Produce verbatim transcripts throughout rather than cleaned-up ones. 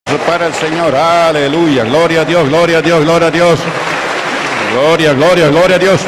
Para el Señor, aleluya, gloria a Dios, gloria a Dios, gloria a Dios, gloria, gloria, gloria a Dios.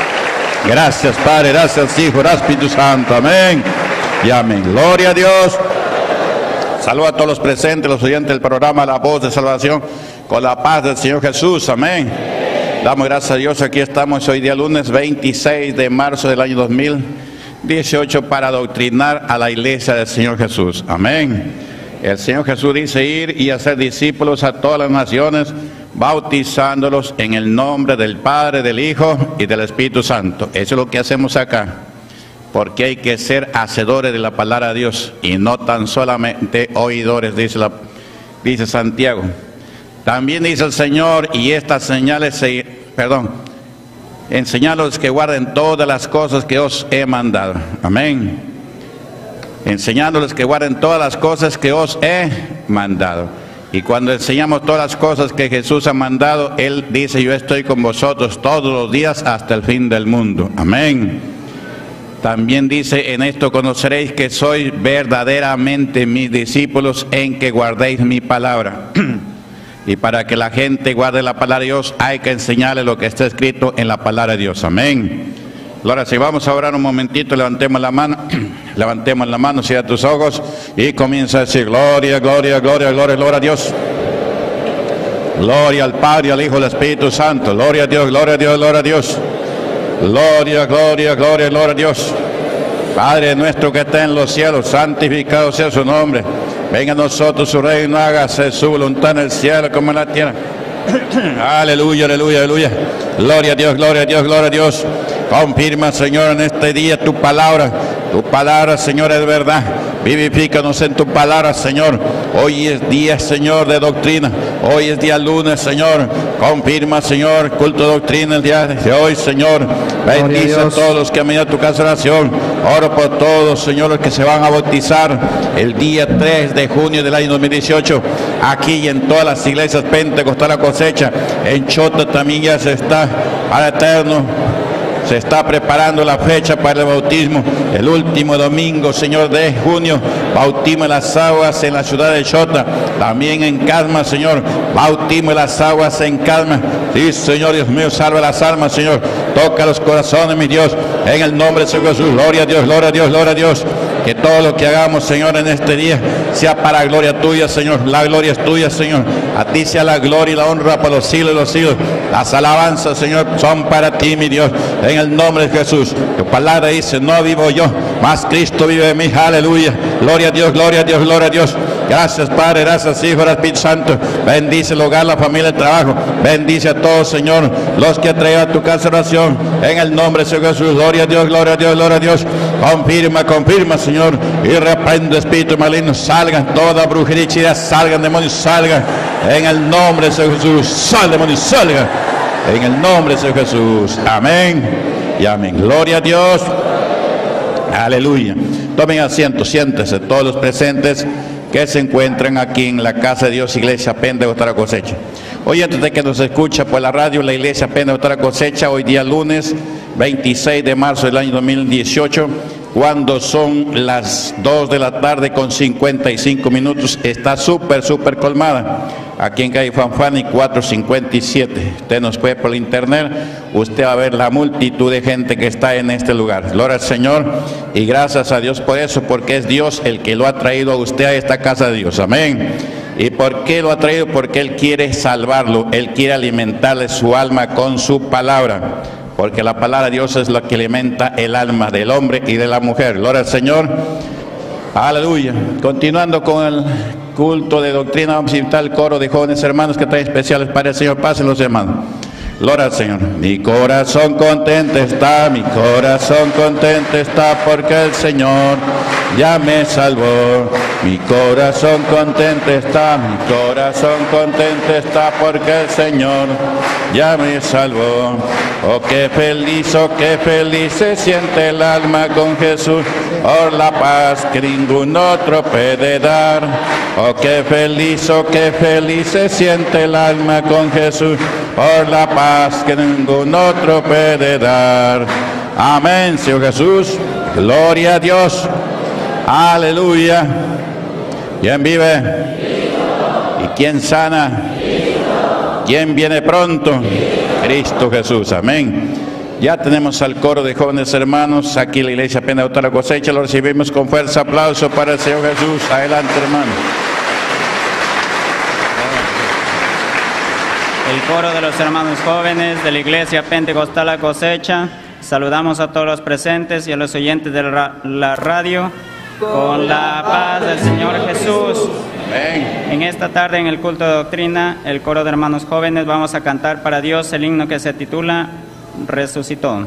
Gracias Padre, gracias Hijo, gracias Espíritu Santo, amén y amén, gloria a Dios. Saludos a todos los presentes, los oyentes del programa La Voz de Salvación, con la paz del Señor Jesús, amén. Damos gracias a Dios, aquí estamos hoy día lunes veintiséis de marzo del año dos mil dieciocho para adoctrinar a la iglesia del Señor Jesús, amén. El Señor Jesús dice ir y hacer discípulos a todas las naciones, bautizándolos en el nombre del Padre, del Hijo y del Espíritu Santo. Eso es lo que hacemos acá, porque hay que ser hacedores de la palabra de Dios y no tan solamente oidores, dice, la, dice Santiago. También dice el Señor, y estas señales, se, perdón, enseñadlos que guarden todas las cosas que os he mandado. Amén. Enseñándoles que guarden todas las cosas que os he mandado. Y cuando enseñamos todas las cosas que Jesús ha mandado, Él dice, yo estoy con vosotros todos los días hasta el fin del mundo. Amén. También dice, en esto conoceréis que sois verdaderamente mis discípulos, en que guardéis mi palabra. Y para que la gente guarde la palabra de Dios, hay que enseñarle lo que está escrito en la palabra de Dios. Amén. Ahora si vamos a orar un momentito, levantemos la mano, levantemos la mano, cierra tus ojos y comienza a decir gloria, gloria, gloria, gloria, gloria a Dios. Gloria al Padre, al Hijo, al Espíritu Santo. Gloria a Dios, gloria a Dios, gloria a Dios. Gloria, gloria, gloria, gloria a Dios. Padre nuestro que está en los cielos, santificado sea su nombre. Venga a nosotros su reino, hágase su voluntad en el cielo como en la tierra. Aleluya, aleluya, aleluya. Gloria a Dios, gloria a Dios, gloria a Dios. Confirma, Señor, en este día tu palabra. Tu palabra, Señor, es verdad. Vivifícanos en tu palabra, Señor. Hoy es día, Señor, de doctrina. Hoy es día lunes, Señor. Confirma, Señor, culto de doctrina el día de hoy, Señor. Bendice a, a todos los que han venido a tu casa de oración. Oro por todos, Señor, los que se van a bautizar el día tres de junio del año dos mil dieciocho. Aquí y en todas las iglesias Pentecostal La Cosecha. En Chota también ya se está, Padre eterno, se está preparando la fecha para el bautismo. El último domingo, Señor, de junio, bautismo en las aguas en la ciudad de Chota. También en Calma, Señor, bautismo en las aguas en Calma. Sí, Señor, Dios mío, salva las almas, Señor. Toca los corazones, mi Dios. En el nombre de Jesús, gloria a Dios, gloria a Dios, gloria a Dios. Que todo lo que hagamos, Señor, en este día sea para gloria tuya, Señor. La gloria es tuya, Señor. A ti sea la gloria y la honra por los siglos de los siglos. Las alabanzas, Señor, son para ti, mi Dios. En el nombre de Jesús. Tu palabra dice, no vivo yo, mas Cristo vive en mí. Aleluya. Gloria a Dios, gloria a Dios, gloria a Dios. Gracias, Padre, gracias, Hijo, gracias, Espíritu Santo. Bendice el hogar, la familia, el trabajo. Bendice a todos, Señor, los que traen a tu casa de oración. En el nombre de Jesús. Gloria a Dios, gloria a Dios, gloria a Dios. Confirma, confirma, Señor. Y reprendo espíritu maligno. Salgan toda brujería y hechicería. Salgan demonios, salgan. En el nombre de Jesús. Sal demonios, salgan. En el nombre de Jesús. Amén y amén. Gloria a Dios. Aleluya. Tomen asiento, siéntense todos los presentes que se encuentran aquí en la casa de Dios, Iglesia Pentecostal La Cosecha. Hoy, antes de que nos escucha por la radio, la Iglesia Pentecostal La Cosecha, hoy día lunes veintiséis de marzo del año dos mil dieciocho, cuando son las dos de la tarde con cincuenta y cinco minutos, está súper, súper colmada. Aquí en calle Fanfani cuatrocientos cincuenta y siete. Usted nos puede por internet, usted va a ver la multitud de gente que está en este lugar. Gloria al Señor y gracias a Dios por eso, porque es Dios el que lo ha traído a usted a esta casa de Dios. Amén. ¿Y por qué lo ha traído? Porque Él quiere salvarlo, Él quiere alimentarle su alma con su palabra. Porque la palabra de Dios es la que alimenta el alma del hombre y de la mujer. Gloria al Señor. Aleluya. Continuando con el culto de doctrina, vamos a invitar al coro de jóvenes hermanos que traen especiales para el Señor. Pasen los hermanos. Gloria al Señor. Mi corazón contento está, mi corazón contento está, porque el Señor ya me salvó. Mi corazón contento está, mi corazón contento está, porque el Señor ya me salvó. Oh, qué feliz, oh, qué feliz se siente el alma con Jesús, por la paz que ningún otro puede dar. Oh, qué feliz, oh, qué feliz se siente el alma con Jesús, por la paz que ningún otro puede dar. Amén, Señor Jesús. Gloria a Dios. Aleluya. ¿Quién vive? Y ¿Quién sana? Cristo. ¿Quién viene pronto? Cristo. Cristo Jesús. Amén. Ya tenemos al coro de jóvenes hermanos. Aquí la iglesia Pentecostal La Cosecha. Lo recibimos con fuerza. Aplauso para el Señor Jesús. Adelante, hermano. El coro de los hermanos jóvenes de la iglesia Pentecostal La Cosecha. Saludamos a todos los presentes y a los oyentes de la radio con la paz del Señor Jesús. Amén. En esta tarde, en el culto de doctrina, el coro de hermanos jóvenes, vamos a cantar para Dios el himno que se titula Resucitó.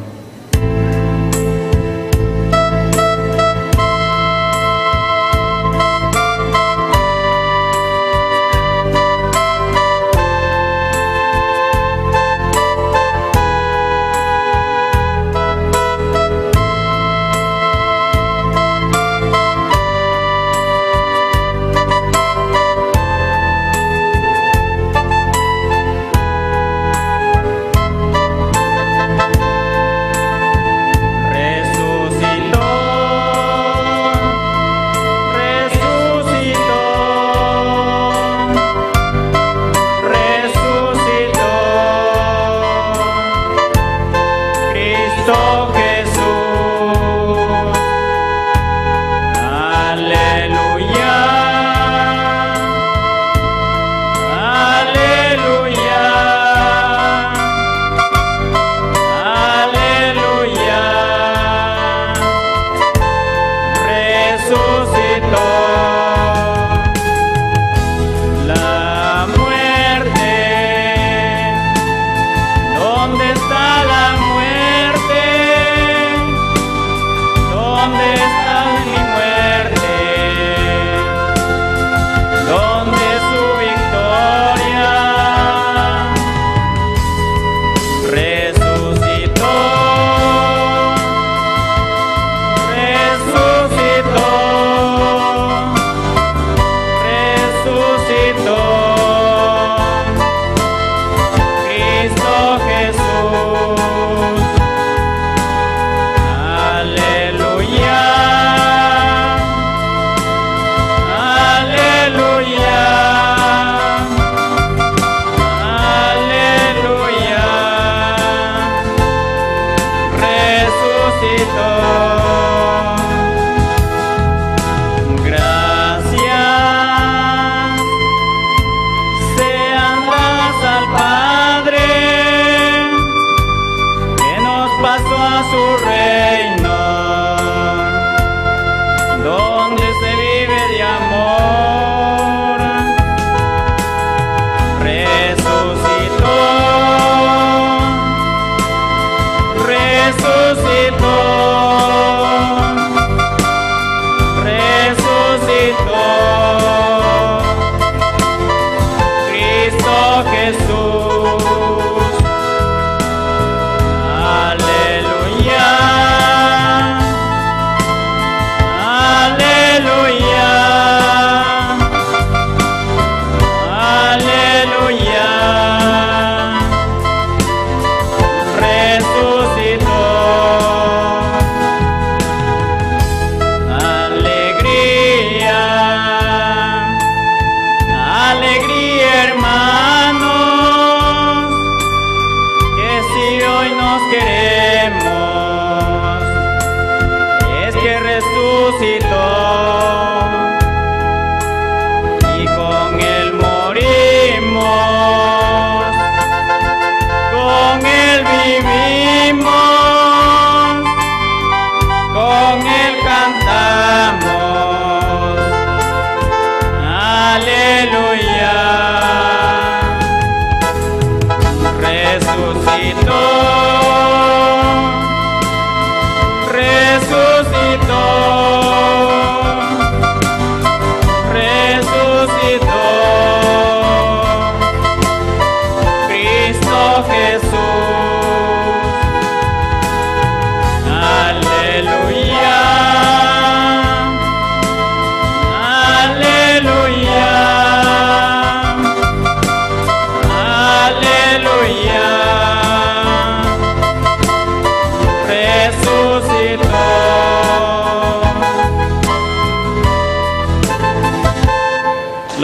Aleluya.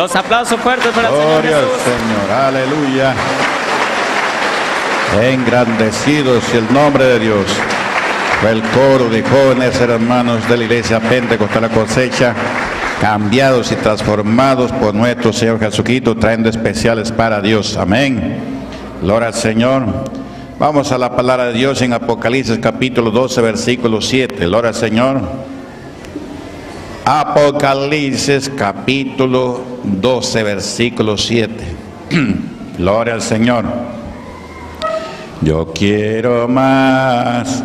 Los aplausos fuertes para el Señor Gloria al Jesús. Señor, aleluya. Engrandecido sea el nombre de Dios. Fue el coro de jóvenes hermanos de la iglesia Pentecostal La Cosecha, cambiados y transformados por nuestro Señor Jesucristo, trayendo especiales para Dios. Amén. Gloria al Señor. Vamos a la palabra de Dios en Apocalipsis capítulo doce, versículo siete. Gloria al Señor. Apocalipsis capítulo doce, versículo siete. Gloria al Señor. Yo quiero más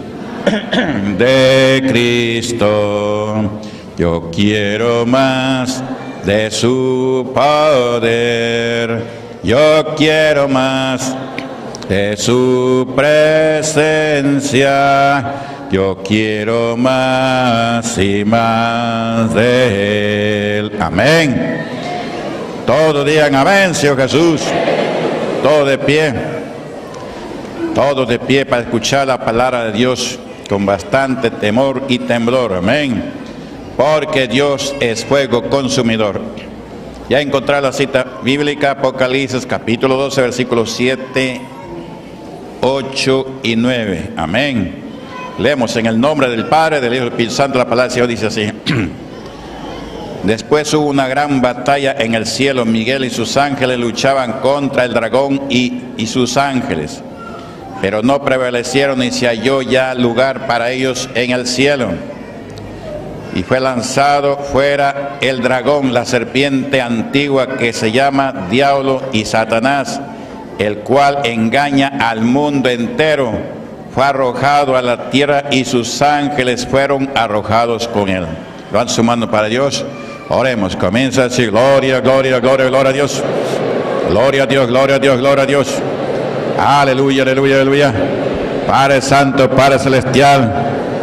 de Cristo, yo quiero más de su poder, yo quiero más de su presencia, yo quiero más y más de Él. Amén. Todos digan amén, Señor Jesús. Todo de pie. Todos de pie para escuchar la palabra de Dios con bastante temor y temblor. Amén. Porque Dios es fuego consumidor. Ya encontrar la cita bíblica, Apocalipsis capítulo doce, versículos siete, ocho y nueve. Amén. Leemos en el nombre del Padre, del Hijo y del Espíritu Santo. La palabra del Señor dice así. Después hubo una gran batalla en el cielo. Miguel y sus ángeles luchaban contra el dragón y, y sus ángeles, pero no prevalecieron y se halló ya lugar para ellos en el cielo. Y fue lanzado fuera el dragón, la serpiente antigua que se llama Diablo y Satanás, el cual engaña al mundo entero. Fue arrojado a la tierra y sus ángeles fueron arrojados con él. Levanten su mano para Dios. Oremos. Comienza a decir gloria, gloria, gloria, gloria a Dios. Gloria a Dios, gloria a Dios, gloria a Dios. Aleluya, aleluya, aleluya. Padre Santo, Padre Celestial,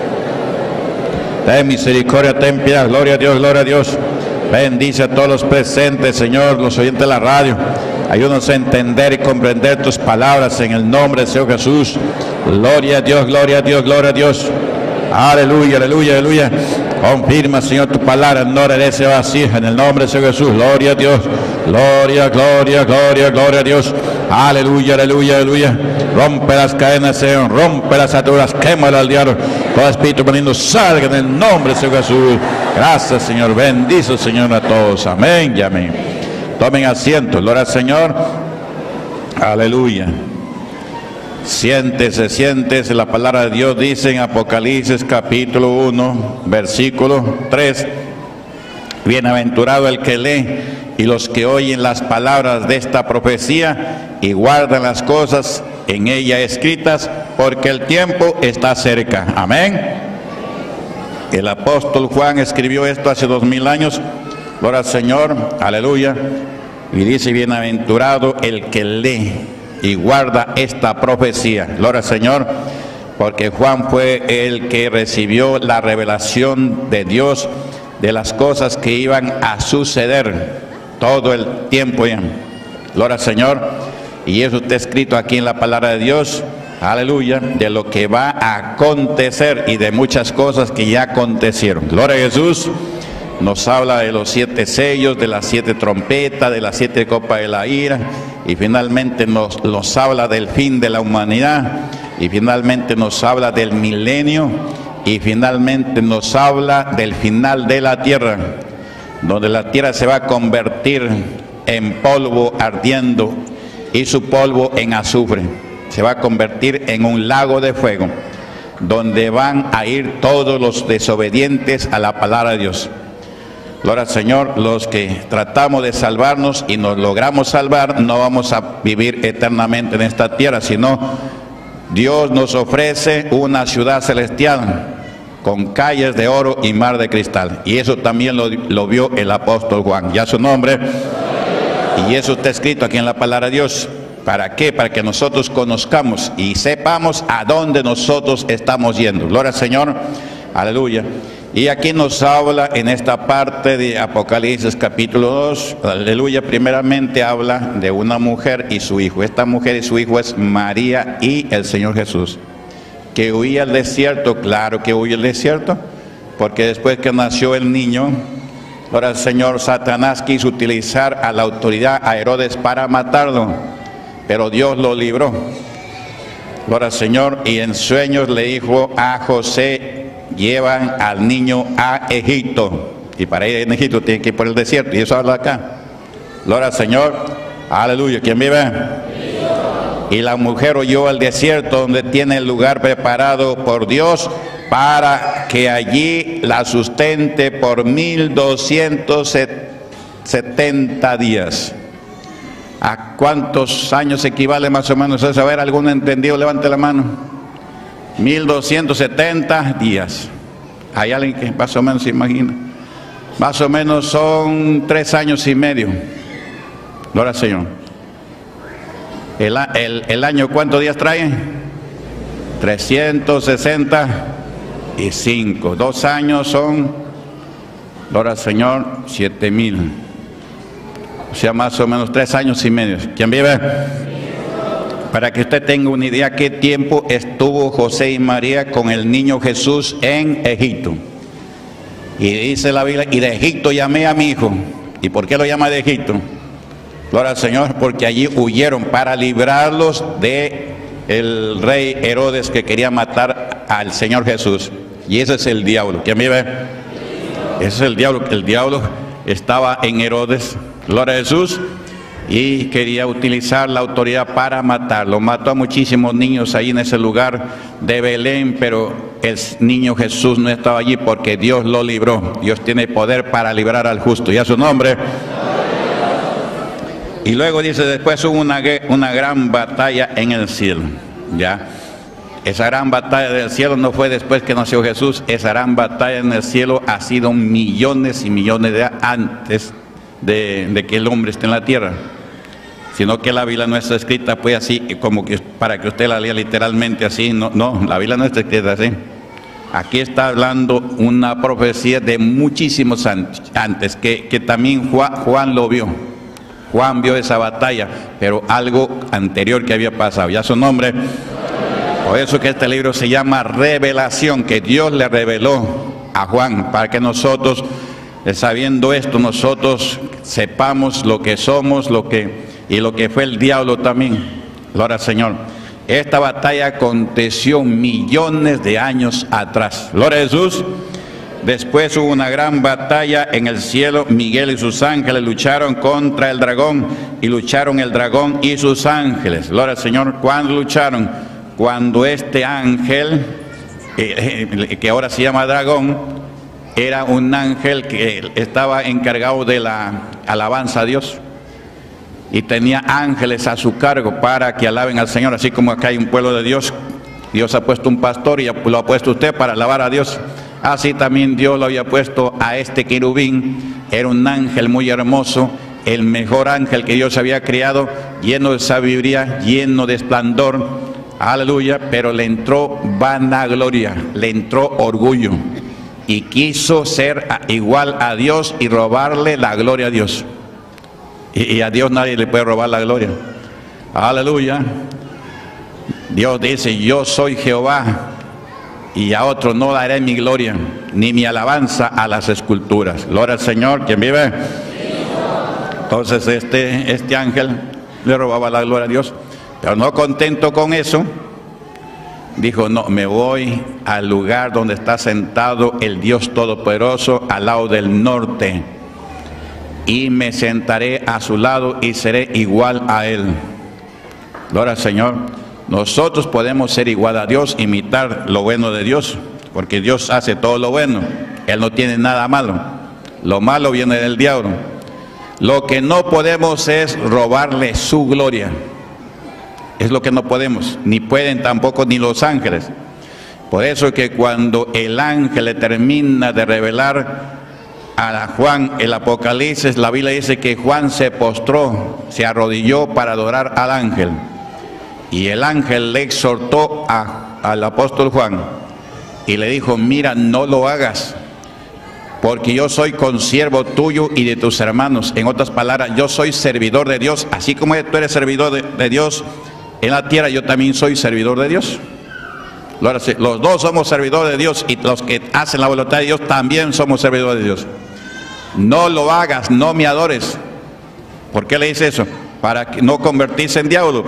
ten misericordia, ten piedad. Gloria a Dios, gloria a Dios. Bendice a todos los presentes, Señor, los oyentes de la radio. Ayúdanos a entender y comprender tus palabras en el nombre del Señor Jesús. Gloria a Dios, gloria a Dios, gloria a Dios. Aleluya, aleluya, aleluya. Confirma, Señor, tu palabra, no regrese vacía en el nombre del Señor Jesús. Gloria a Dios, gloria, gloria, gloria, gloria a Dios. Aleluya, aleluya, aleluya. Rompe las cadenas, Señor, rompe las ataduras, quémala al diablo. Todo espíritu maligno salga en el nombre del Señor Jesús. Gracias, Señor. Bendice, Señor, a todos. Amén y amén. Tomen asiento. Gloria al Señor. Aleluya. Siéntese, siéntese. La palabra de Dios dice en Apocalipsis capítulo uno, versículo tres. Bienaventurado el que lee y los que oyen las palabras de esta profecía y guardan las cosas en ella escritas, porque el tiempo está cerca. Amén. El apóstol Juan escribió esto hace dos mil años. Gloria al Señor. Aleluya. Y dice: bienaventurado el que lee y guarda esta profecía. Gloria al Señor. Porque Juan fue el que recibió la revelación de Dios de las cosas que iban a suceder todo el tiempo. Gloria al Señor. Y eso está escrito aquí en la palabra de Dios. Aleluya. De lo que va a acontecer y de muchas cosas que ya acontecieron. Gloria a Jesús. Nos habla de los siete sellos, de las siete trompetas, de las siete copas de la ira, y finalmente nos, nos habla del fin de la humanidad, y finalmente nos habla del milenio, y finalmente nos habla del final de la tierra, donde la tierra se va a convertir en polvo ardiendo y su polvo en azufre. Se va a convertir en un lago de fuego, donde van a ir todos los desobedientes a la palabra de Dios. Gloria al Señor. Los que tratamos de salvarnos y nos logramos salvar, no vamos a vivir eternamente en esta tierra, sino Dios nos ofrece una ciudad celestial con calles de oro y mar de cristal. Y eso también lo, lo vio el apóstol Juan, ya su nombre. Y eso está escrito aquí en la palabra de Dios. ¿Para qué? Para que nosotros conozcamos y sepamos a dónde nosotros estamos yendo. Gloria al Señor. Aleluya. Y aquí nos habla en esta parte de Apocalipsis capítulo dos, aleluya, primeramente habla de una mujer y su hijo. Esta mujer y su hijo es María y el Señor Jesús, que huía al desierto. Claro que huye al desierto, porque después que nació el niño, Gloria al Señor. Satanás quiso utilizar a la autoridad a Herodes para matarlo, pero Dios lo libró. Gloria al Señor. Y en sueños le dijo a José: llevan al niño a Egipto. Y para ir en Egipto tiene que ir por el desierto, y eso habla acá. Gloria al Señor. Aleluya. ¿Quién vive? Y la mujer huyó al desierto, donde tiene el lugar preparado por Dios para que allí la sustente por mil doscientos setenta días. ¿A cuántos años equivale más o menos eso? A ver, ¿algún entendido? Levante la mano. mil doscientos setenta días. ¿Hay alguien que más o menos se imagina? Más o menos son tres años y medio. Gloria al Señor. El, el, el año, ¿cuántos días trae? trescientos sesenta y cinco. Dos años son, gloria al Señor, siete mil. O sea, más o menos tres años y medio. ¿Quién vive? Para que usted tenga una idea qué tiempo estuvo José y María con el niño Jesús en Egipto. Y dice la Biblia: y de Egipto llamé a mi hijo. ¿Y por qué lo llama de Egipto? Gloria al Señor, porque allí huyeron para librarlos de el rey Herodes, que quería matar al Señor Jesús. Y ese es el diablo. ¿Quién vive? Ese es el diablo. El diablo estaba en Herodes, gloria a Jesús, y quería utilizar la autoridad para matarlo. Mató a muchísimos niños ahí en ese lugar de Belén, pero el niño Jesús no estaba allí porque Dios lo libró. Dios tiene poder para librar al justo. Y a su nombre. Y luego dice: después hubo una, una gran batalla en el cielo. Ya, esa gran batalla del cielo no fue después que nació Jesús. Esa gran batalla en el cielo ha sido millones y millones de años antes de, de que el hombre esté en la tierra. Sino que la Biblia no está escrita pues así, como que para que usted la lea literalmente así. No, no, la Biblia no está escrita así. Aquí está hablando una profecía de muchísimos años antes, que, que también Juan, Juan lo vio. Juan vio esa batalla, pero algo anterior que había pasado. Ya su nombre. Por eso que este libro se llama Revelación, que Dios le reveló a Juan, para que nosotros, sabiendo esto, nosotros sepamos lo que somos, lo que y lo que fue el diablo también. Gloria al Señor. Esta batalla aconteció millones de años atrás. Gloria a Jesús. Después hubo una gran batalla en el cielo. Miguel y sus ángeles lucharon contra el dragón, y lucharon el dragón y sus ángeles. Gloria al Señor. ¿Cuándo lucharon? Cuando este ángel, eh, que ahora se llama dragón, era un ángel que estaba encargado de la alabanza a Dios. Y tenía ángeles a su cargo para que alaben al Señor. Así como acá hay un pueblo de Dios, Dios ha puesto un pastor y lo ha puesto usted para alabar a Dios. Así también Dios lo había puesto a este querubín. Era un ángel muy hermoso, el mejor ángel que Dios había creado, lleno de sabiduría, lleno de esplendor. Aleluya. Pero le entró vanagloria, le entró orgullo, y quiso ser igual a Dios y robarle la gloria a Dios. Y, y a Dios nadie le puede robar la gloria. Aleluya. Dios dice: yo soy Jehová, y a otro no daré mi gloria, ni mi alabanza a las esculturas. Gloria al Señor. ¿Quién vive? Entonces este, este ángel le robaba la gloria a Dios. Pero no contento con eso, dijo: no, me voy al lugar donde está sentado el Dios Todopoderoso, al lado del norte, y me sentaré a su lado y seré igual a Él. Gloria al Señor. Nosotros podemos ser igual a Dios, imitar lo bueno de Dios, porque Dios hace todo lo bueno. Él no tiene nada malo. Lo malo viene del diablo. Lo que no podemos es robarle su gloria. Es lo que no podemos, ni pueden tampoco ni los ángeles. Por eso es que cuando el ángel le termina de revelar a Juan el Apocalipsis, la Biblia dice que Juan se postró, se arrodilló para adorar al ángel. Y el ángel le exhortó a, al apóstol Juan y le dijo: mira, no lo hagas, porque yo soy consiervo tuyo y de tus hermanos. En otras palabras, yo soy servidor de Dios. Así como tú eres servidor de, de Dios en la tierra, yo también soy servidor de Dios. Los dos somos servidores de Dios, y los que hacen la voluntad de Dios también somos servidores de Dios. no lo hagas, no me adores. ¿Por qué le dice eso? Para no convertirse en diablo.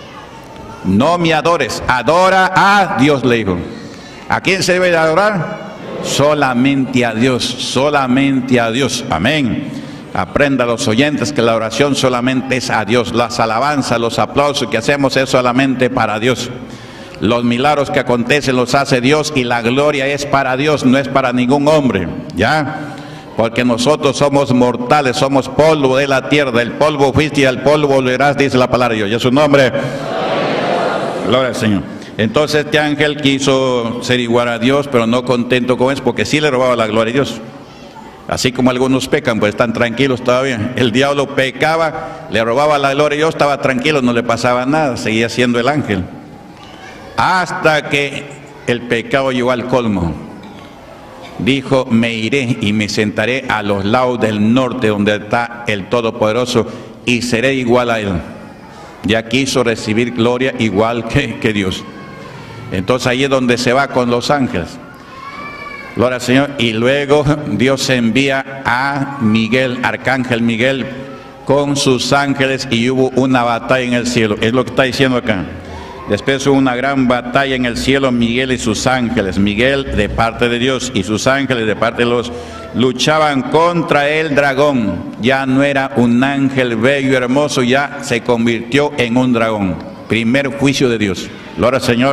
No me adores, adora a Dios, le dijo. ¿A quién se debe de adorar? Solamente a Dios, solamente a Dios. Amén. Aprenda a los oyentes que la oración solamente es a Dios. Las alabanzas, los aplausos que hacemos es solamente para Dios. Los milagros que acontecen los hace Dios y la gloria es para Dios, no es para ningún hombre. ¿Ya? Porque nosotros somos mortales, somos polvo de la tierra. Del polvo fuiste y al polvo volverás, dice la palabra de Dios. ¿Y es su nombre? Gloria al Señor. Entonces este ángel quiso ser igual a Dios, pero no contento con eso, porque sí le robaba la gloria a Dios. Así como algunos pecan, pues están tranquilos todavía. El diablo pecaba, le robaba la gloria a Dios, estaba tranquilo, no le pasaba nada, seguía siendo el ángel. Hasta que el pecado llegó al colmo. Dijo, me iré y me sentaré a los lados del norte, donde está el Todopoderoso, y seré igual a Él. Ya quiso recibir gloria igual que, que Dios. Entonces ahí es donde se va con los ángeles. Gloria al Señor. Y luego Dios envía a Miguel, arcángel Miguel, con sus ángeles, y hubo una batalla en el cielo. Es lo que está diciendo acá. Después hubo una gran batalla en el cielo, Miguel y sus ángeles. Miguel de parte de Dios y sus ángeles de parte de los luchaban contra el dragón. Ya no era un ángel bello y hermoso, ya se convirtió en un dragón. Primer juicio de Dios. Gloria al Señor.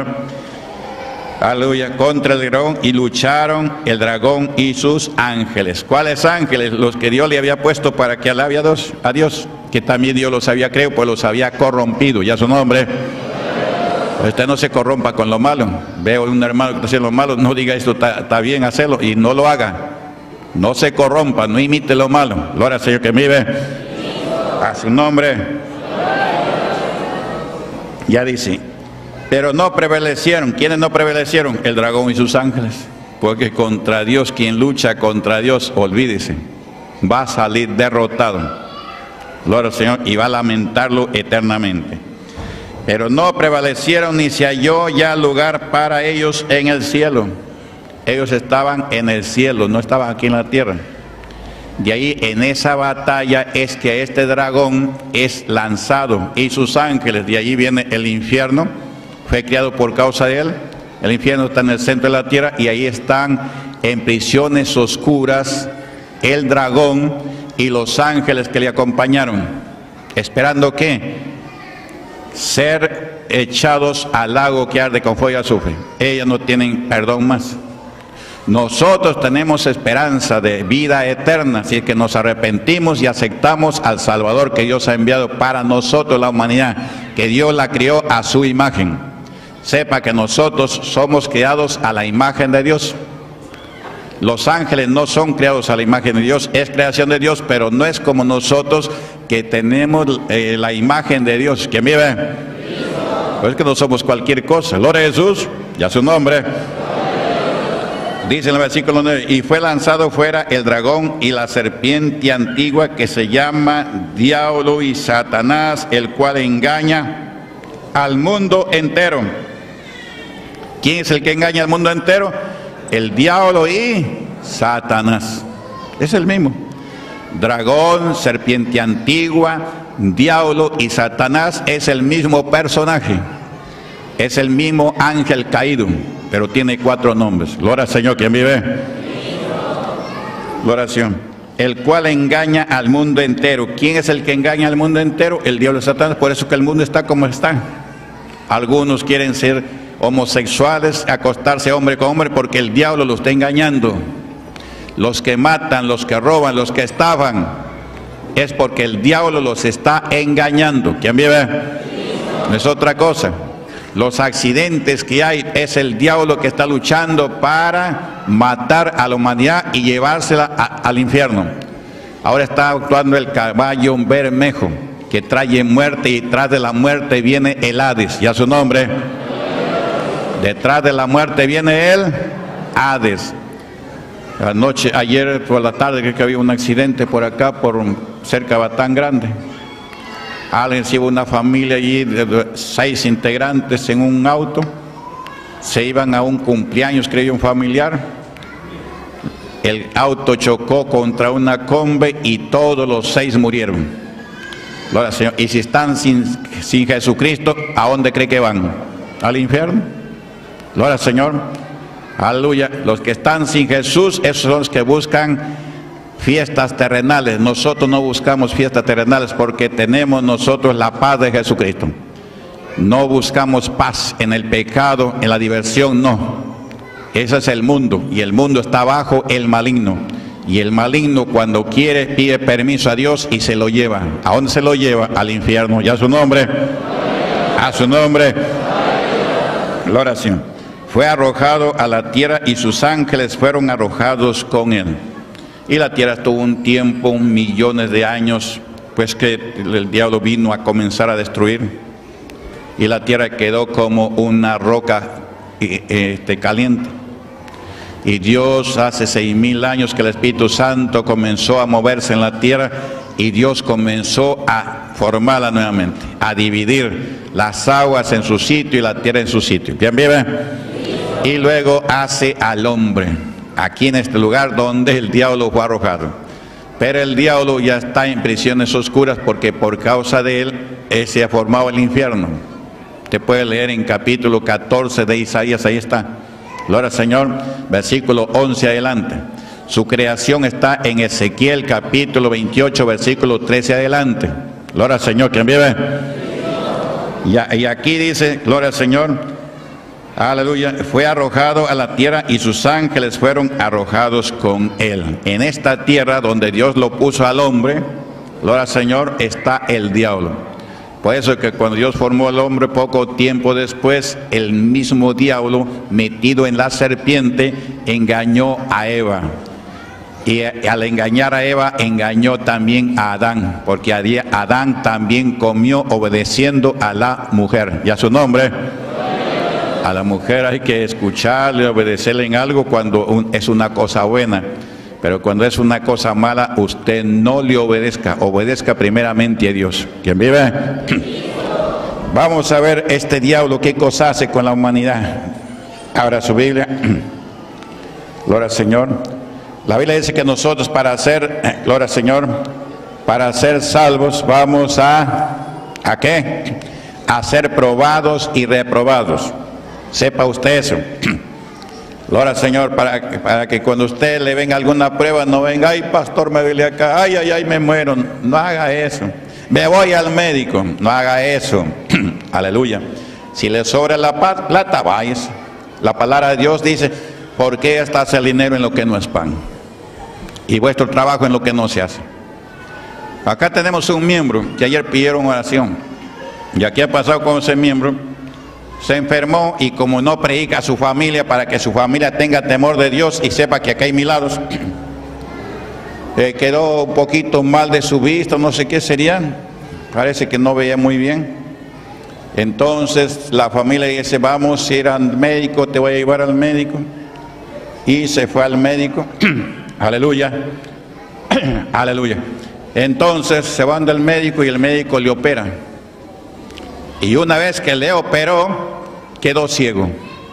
Aleluya. Contra el dragón, y lucharon el dragón y sus ángeles. ¿Cuáles ángeles? Los que Dios le había puesto para que alabe a Dios, a Dios, que también Dios los había creado, pues los había corrompido. Ya su nombre. Usted no se corrompa con lo malo. Veo un hermano que está haciendo lo malo, no diga esto está, está bien hacerlo, y no lo haga. No se corrompa, no imite lo malo. Gloria al Señor que vive. A su nombre. Ya dice, pero no prevalecieron. ¿Quiénes no prevalecieron? El dragón y sus ángeles. Porque contra Dios, quien lucha contra Dios, olvídese, va a salir derrotado. Gloria al Señor, y va a lamentarlo eternamente. Pero no prevalecieron, ni se halló ya lugar para ellos en el cielo. Ellos estaban en el cielo, no estaban aquí en la tierra. De ahí, en esa batalla, es que este dragón es lanzado y sus ángeles. De allí viene el infierno, fue creado por causa de él. El infierno está en el centro de la tierra, y ahí están en prisiones oscuras el dragón y los ángeles que le acompañaron. ¿Esperando qué? Ser echados al lago que arde con fuego y azufre. Ellas no tienen perdón más. Nosotros tenemos esperanza de vida eterna, si es que nos arrepentimos y aceptamos al Salvador que Dios ha enviado para nosotros, la humanidad, que Dios la crió a su imagen. Sepa que nosotros somos creados a la imagen de Dios. Los ángeles no son creados a la imagen de Dios, es creación de Dios, pero no es como nosotros, que tenemos eh, la imagen de Dios. ¿Quién vive? Pues es que no somos cualquier cosa. Gloria a Jesús, ya su nombre. Dice en el versículo nueve, y fue lanzado fuera el dragón y la serpiente antigua, que se llama Diablo y Satanás, el cual engaña al mundo entero. ¿Quién es el que engaña al mundo entero? El diablo y Satanás. Es el mismo. Dragón, serpiente antigua, diablo y Satanás es el mismo personaje. Es el mismo ángel caído, pero tiene cuatro nombres. Gloria al Señor, ¿quién vive? Gloria al Señor. El cual engaña al mundo entero. ¿Quién es el que engaña al mundo entero? El diablo y Satanás. Por eso que el mundo está como está. Algunos quieren ser homosexuales, acostarse hombre con hombre, porque el diablo los está engañando. Los que matan, los que roban, los que estafan, es porque el diablo los está engañando. ¿Quién vive? No es otra cosa. Los accidentes que hay es el diablo que está luchando para matar a la humanidad y llevársela a, al infierno. Ahora está actuando el caballo Bermejo, que trae muerte, y tras de la muerte viene el Hades. Ya su nombre. Detrás de la muerte viene el Hades. Anoche, ayer por la tarde, creo que había un accidente por acá, por cerca de Batán Grande. Alguien se iba, una familia allí de seis integrantes en un auto, se iban a un cumpleaños, creo, un familiar. el auto chocó contra una combe y todos los seis murieron. Gloria al Señor. Y si están sin, sin Jesucristo, ¿a dónde cree que van? ¿Al infierno? Gloria al Señor. Aleluya. Los que están sin Jesús, esos son los que buscan fiestas terrenales. Nosotros no buscamos fiestas terrenales porque tenemos nosotros la paz de Jesucristo. No buscamos paz en el pecado, en la diversión, no. Ese es el mundo, y el mundo está bajo el maligno. Y el maligno, cuando quiere, pide permiso a Dios y se lo lleva. ¿A dónde se lo lleva? Al infierno. ¿Ya su nombre? A su nombre. Gloria al Señor. Fue arrojado a la tierra y sus ángeles fueron arrojados con él. Y la tierra estuvo un tiempo, millones de años, pues que el diablo vino a comenzar a destruir. Y la tierra quedó como una roca este, caliente. Y Dios hace seis mil años que el Espíritu Santo comenzó a moverse en la tierra y Dios comenzó a formarla nuevamente, a dividir las aguas en su sitio y la tierra en su sitio. ¿Bien, bien? Y luego hace al hombre, aquí en este lugar donde el diablo fue arrojado. Pero el diablo ya está en prisiones oscuras porque por causa de él, él se ha formado el infierno. Usted puede leer en capítulo catorce de Isaías, ahí está. Gloria al Señor, versículo once adelante. Su creación está en Ezequiel capítulo veintiocho, versículo trece adelante. Gloria al Señor, ¿quién vive? Y, y aquí dice, gloria al Señor, aleluya, fue arrojado a la tierra y sus ángeles fueron arrojados con él. En esta tierra donde Dios lo puso al hombre, gloria al Señor, está el diablo. Por eso es que cuando Dios formó al hombre, poco tiempo después, el mismo diablo, metido en la serpiente, engañó a Eva. Y al engañar a Eva, engañó también a Adán, porque Adán también comió obedeciendo a la mujer. ¿Y a su nombre? A la mujer hay que escucharle, obedecerle en algo cuando es una cosa buena. Pero cuando es una cosa mala, usted no le obedezca, obedezca primeramente a Dios. ¿Quién vive? Vamos a ver este diablo qué cosa hace con la humanidad. Abra su Biblia. Gloria al Señor. La Biblia dice que nosotros para ser, gloria al Señor, para ser salvos vamos a, ¿a qué? A ser probados y reprobados. Sepa usted eso. Gloria al Señor, para, para que cuando usted le venga alguna prueba, no venga, ay pastor, me duele acá, ay, ay, ay, me muero. No haga eso. Me voy al médico. No haga eso. Aleluya. Si le sobra la plata, váyase. La palabra de Dios dice, ¿por qué gastarse el dinero en lo que no es pan? Y vuestro trabajo en lo que no se hace. Acá tenemos un miembro que ayer pidieron oración. Y aquí ha pasado con ese miembro. Se enfermó y como no predica a su familia para que su familia tenga temor de Dios y sepa que acá hay milagros, eh, quedó un poquito mal de su vista, no sé qué sería, parece que no veía muy bien. Entonces la familia dice, vamos a ir al médico, te voy a llevar al médico. Y se fue al médico. Aleluya. Aleluya. Entonces se van del médico y el médico le opera. Y una vez que le operó, quedó ciego.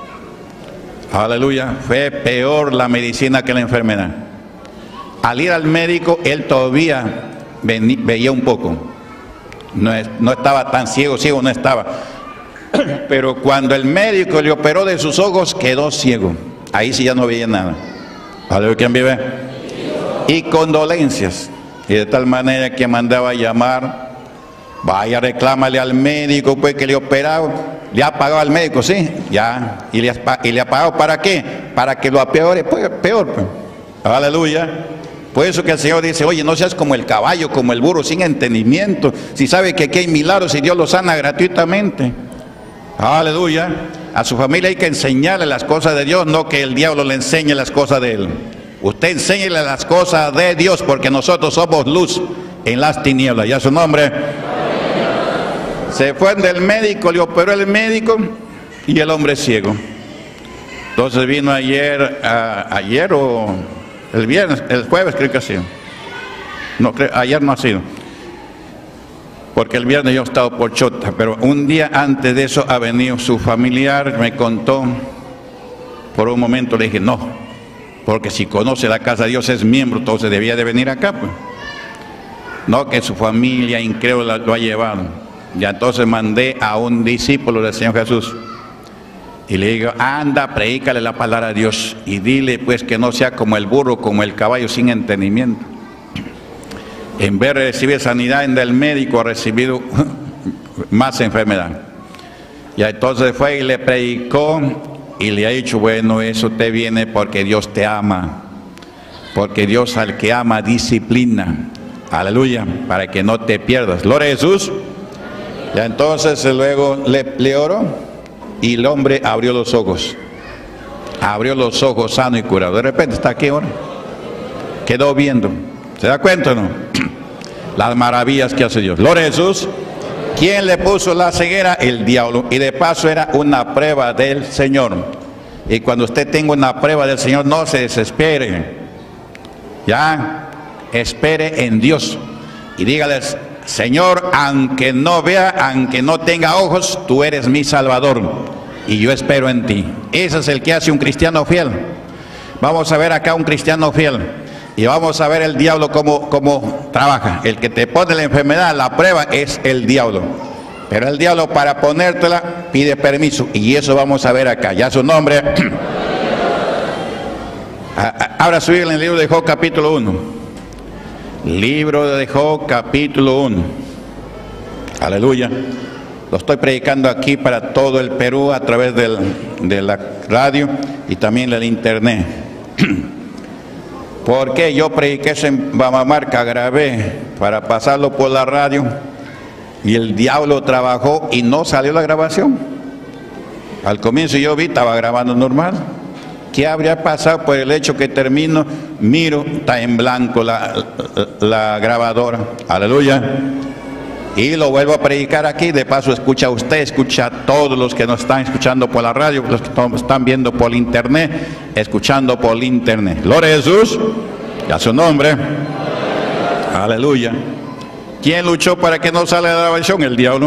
Aleluya. Fue peor la medicina que la enfermedad. Al ir al médico, él todavía veía un poco. No, no estaba tan ciego, ciego no estaba. Pero cuando el médico le operó de sus ojos, quedó ciego. Ahí sí ya no veía nada. Aleluya, ¿quién vive? Y condolencias. Y de tal manera que mandaba a llamar. Vaya, reclámale al médico, pues que le ha operado. Le ha pagado al médico, sí, ya. Y le, y le ha pagado ¿para qué? Para que lo apeore, pues, peor, pues. Aleluya. Por eso que el Señor dice, oye, no seas como el caballo, como el burro, sin entendimiento. Si sabe que aquí hay milagros y Dios los sana gratuitamente. Aleluya. A su familia hay que enseñarle las cosas de Dios, no que el diablo le enseñe las cosas de él. Usted enséñele las cosas de Dios, porque nosotros somos luz en las tinieblas. ¿Ya su nombre? Se fue del médico, le operó el médico y el hombre ciego. Entonces vino ayer, a, ayer o el viernes, el jueves creo que ha sido. No, creo, ayer no ha sido. Porque el viernes yo he estado por Chota, pero un día antes de eso ha venido su familiar, me contó, por un momento le dije, no, porque si conoce la casa de Dios es miembro, entonces debía de venir acá, pues. No que su familia incrédula lo ha llevado. Ya entonces mandé a un discípulo del Señor Jesús y le digo, anda, predícale la palabra de Dios y dile pues que no sea como el burro, como el caballo sin entendimiento. En vez de recibir sanidad en del médico, ha recibido más enfermedad. Y entonces fue y le predicó y le ha dicho, bueno, eso te viene porque Dios te ama, porque Dios al que ama disciplina. Aleluya, para que no te pierdas. Gloria a Jesús. Ya entonces luego le, le oró y el hombre abrió los ojos. Abrió los ojos sano y curado. De repente está aquí ahora. Quedó viendo. ¿Se da cuenta o no? Las maravillas que hace Dios. Gloria a Jesús. ¿Quién le puso la ceguera? El diablo. Y de paso era una prueba del Señor. Y cuando usted tenga una prueba del Señor, no se desespere. Ya. Espere en Dios y dígales, Señor, aunque no vea, aunque no tenga ojos, tú eres mi Salvador y yo espero en ti. Ese es el que hace un cristiano fiel. Vamos a ver acá un cristiano fiel y vamos a ver el diablo cómo, cómo trabaja. El que te pone la enfermedad, la prueba, es el diablo. Pero el diablo para ponértela pide permiso y eso vamos a ver acá. Ya su nombre. Ahora subir en el libro de Job capítulo uno. Libro de Job capítulo uno. Aleluya. Lo estoy predicando aquí para todo el Perú a través del, de la radio y también del internet. Porque yo prediqué eso en Bamamarca, grabé para pasarlo por la radio y el diablo trabajó y no salió la grabación. Al comienzo yo vi, estaba grabando normal. ¿Qué habría pasado por el hecho que termino? Miro, está en blanco la, la, la grabadora. Aleluya. Y lo vuelvo a predicar aquí. De paso, escucha usted, escucha a todos los que nos están escuchando por la radio, los que nos están viendo por internet, escuchando por internet. Gloria a Jesús. Y a su nombre. Aleluya. ¿Quién luchó para que no salga la grabación? El diablo.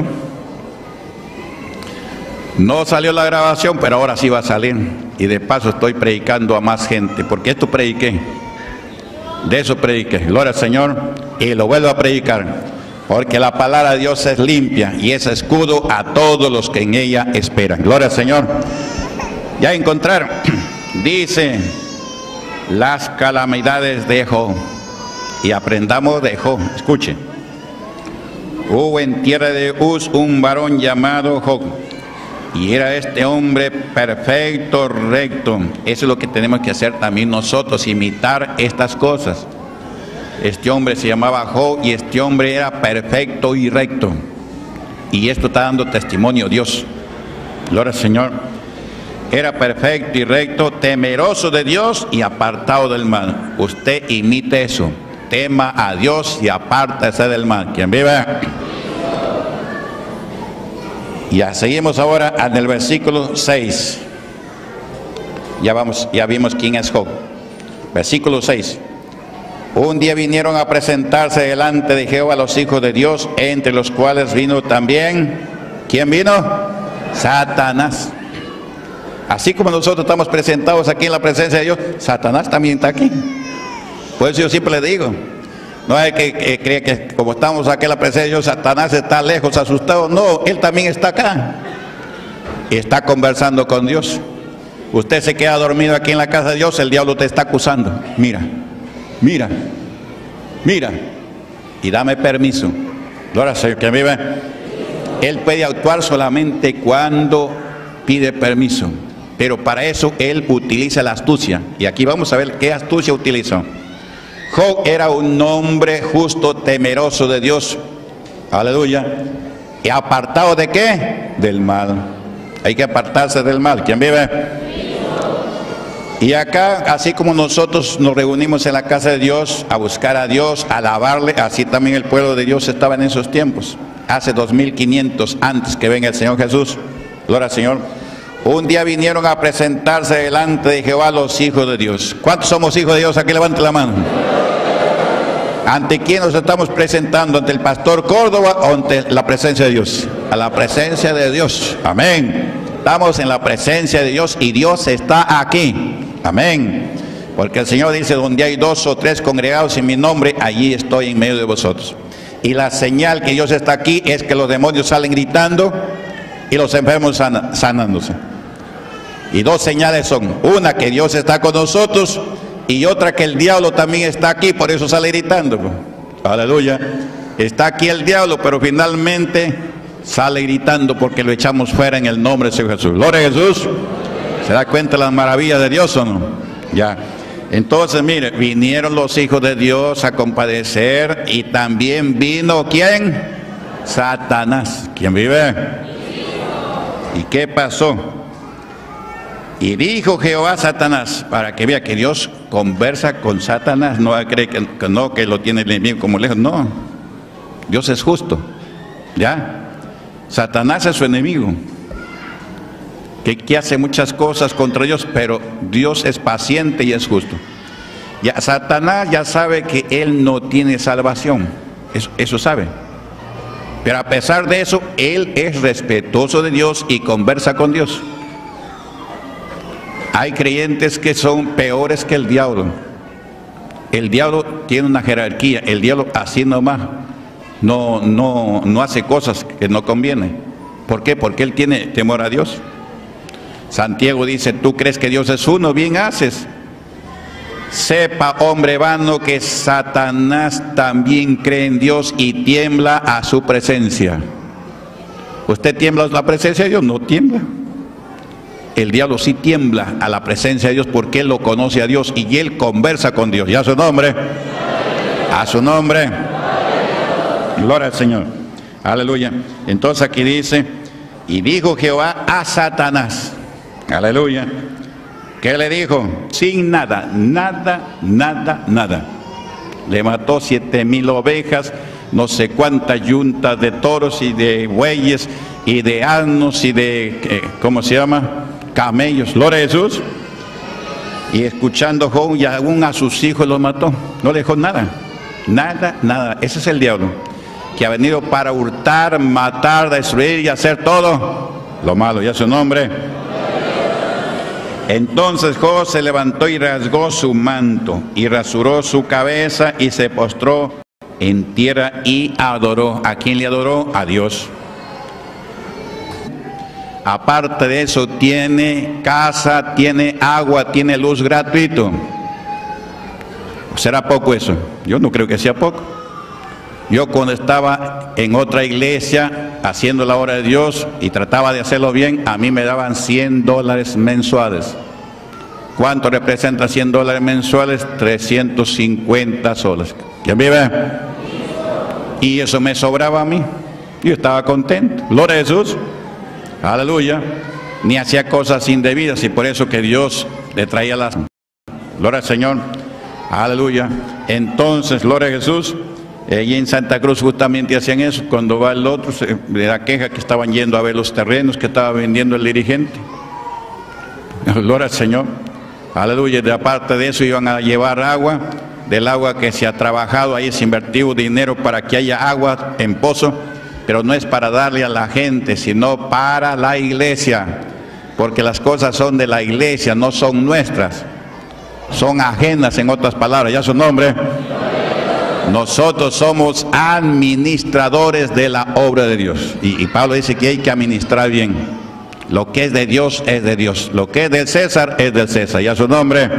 No salió la grabación, pero ahora sí va a salir. Y de paso estoy predicando a más gente, porque esto prediqué. De eso prediqué. Gloria al Señor. Y lo vuelvo a predicar. Porque la palabra de Dios es limpia y es escudo a todos los que en ella esperan. Gloria al Señor. Ya encontrar. Dice las calamidades de Job. Y aprendamos de Job. Escuche. Hubo en tierra de Uz un varón llamado Job. Y era este hombre perfecto, recto. Eso es lo que tenemos que hacer también nosotros, imitar estas cosas. Este hombre se llamaba Job y este hombre era perfecto y recto. Y esto está dando testimonio Dios. Gloria al Señor. Era perfecto y recto, temeroso de Dios y apartado del mal. Usted imite eso. Tema a Dios y apártese del mal. ¿Quién vive? Ya seguimos ahora en el versículo seis. Ya vamos, ya vimos quién es Job. Versículo seis. Un día vinieron a presentarse delante de Jehová los hijos de Dios, entre los cuales vino también, ¿quién vino? Satanás. Así como nosotros estamos presentados aquí en la presencia de Dios, Satanás también está aquí. Por eso yo siempre le digo, no es que, que cree que como estamos aquí en la presencia de Dios, Satanás está lejos, asustado. No, él también está acá. Y está conversando con Dios. Usted se queda dormido aquí en la casa de Dios, el diablo te está acusando. Mira, mira, mira. Y dame permiso. Gloria al Señor, que vive. Él puede actuar solamente cuando pide permiso. Pero para eso él utiliza la astucia. Y aquí vamos a ver qué astucia utilizó. Job era un hombre justo, temeroso de Dios. Aleluya. ¿Y apartado de qué? Del mal. Hay que apartarse del mal. ¿Quién vive? Y acá, así como nosotros nos reunimos en la casa de Dios a buscar a Dios, a alabarle, así también el pueblo de Dios estaba en esos tiempos. Hace dos mil quinientos antes que venga el Señor Jesús. Gloria al Señor. Un día vinieron a presentarse delante de Jehová los hijos de Dios. ¿Cuántos somos hijos de Dios? Aquí levante la mano. ¿Ante quién nos estamos presentando? ¿Ante el pastor Córdoba o ante la presencia de Dios? A la presencia de Dios. Amén. Estamos en la presencia de Dios y Dios está aquí. Amén. Porque el Señor dice, donde hay dos o tres congregados en mi nombre, allí estoy en medio de vosotros. Y la señal que Dios está aquí es que los demonios salen gritando y los enfermos sana, sanándose. Y dos señales son, una que Dios está con nosotros y otra que el diablo también está aquí, por eso sale gritando. Aleluya. Está aquí el diablo, pero finalmente sale gritando porque lo echamos fuera en el nombre de Señor Jesús. Gloria a Jesús. ¿Se da cuenta de las maravillas de Dios o no? Ya. Entonces, mire, vinieron los hijos de Dios a compadecer y también vino, ¿quién? Satanás. ¿Quién vive? ¿Y qué pasó? Y dijo Jehová a Satanás, para que vea que Dios conversa con Satanás, no cree que, que no, que lo tiene el enemigo como lejos, no. Dios es justo, ¿ya? Satanás es su enemigo, que, que hace muchas cosas contra Dios, pero Dios es paciente y es justo. Ya, Satanás ya sabe que él no tiene salvación, eso, eso sabe. Pero a pesar de eso, él es respetuoso de Dios y conversa con Dios. Hay creyentes que son peores que el diablo. El diablo tiene una jerarquía, el diablo así nomás no, no, no hace cosas que no convienen. ¿Por qué? Porque él tiene temor a Dios. Santiago dice, tú crees que Dios es uno, bien haces. Sepa, hombre vano, que Satanás también cree en Dios y tiembla a su presencia. ¿Usted tiembla a la presencia de Dios? No tiembla. El diablo sí tiembla a la presencia de Dios porque él lo conoce a Dios y él conversa con Dios. ¿Y a su nombre? A su nombre. Gloria al Señor. Aleluya. Entonces aquí dice, y dijo Jehová a Satanás. Aleluya. ¿Qué le dijo? Sin nada, nada, nada, nada. Le mató siete mil ovejas, no sé cuántas yuntas de toros y de bueyes y de asnos y de, ¿cómo se llama? Camellos. Gloria a Jesús. Y escuchando Job, y aún a sus hijos los mató. No le dejó nada. Nada, nada. Ese es el diablo, que ha venido para hurtar, matar, destruir y hacer todo lo malo. ¿Y a su nombre? Entonces Job se levantó y rasgó su manto y rasuró su cabeza y se postró en tierra y adoró. ¿A quién le adoró? A Dios. Aparte de eso, tiene casa, tiene agua, tiene luz gratuito. ¿Será poco eso? Yo no creo que sea poco. Yo cuando estaba en otra iglesia haciendo la obra de Dios y trataba de hacerlo bien, a mí me daban cien dólares mensuales. ¿Cuánto representa cien dólares mensuales? trescientos cincuenta soles. ¿Quién vive? Y eso me sobraba a mí. Yo estaba contento. Gloria a Jesús. Aleluya. Ni hacía cosas indebidas y por eso que Dios le traía las... Gloria al Señor. Aleluya. Entonces, gloria a Jesús. Allí en Santa Cruz justamente hacían eso. Cuando va el otro, se da queja que estaban yendo a ver los terrenos que estaba vendiendo el dirigente. Gloria al Señor. Aleluya. De aparte de eso iban a llevar agua. Del agua que se ha trabajado, ahí se invertido dinero para que haya agua en pozo. Pero no es para darle a la gente, sino para la iglesia. Porque las cosas son de la iglesia, no son nuestras. Son ajenas, en otras palabras. ¿Ya su nombre? Nosotros somos administradores de la obra de Dios. Y, y Pablo dice que hay que administrar bien. Lo que es de Dios es de Dios. Lo que es del César es del César. ¿Ya su nombre?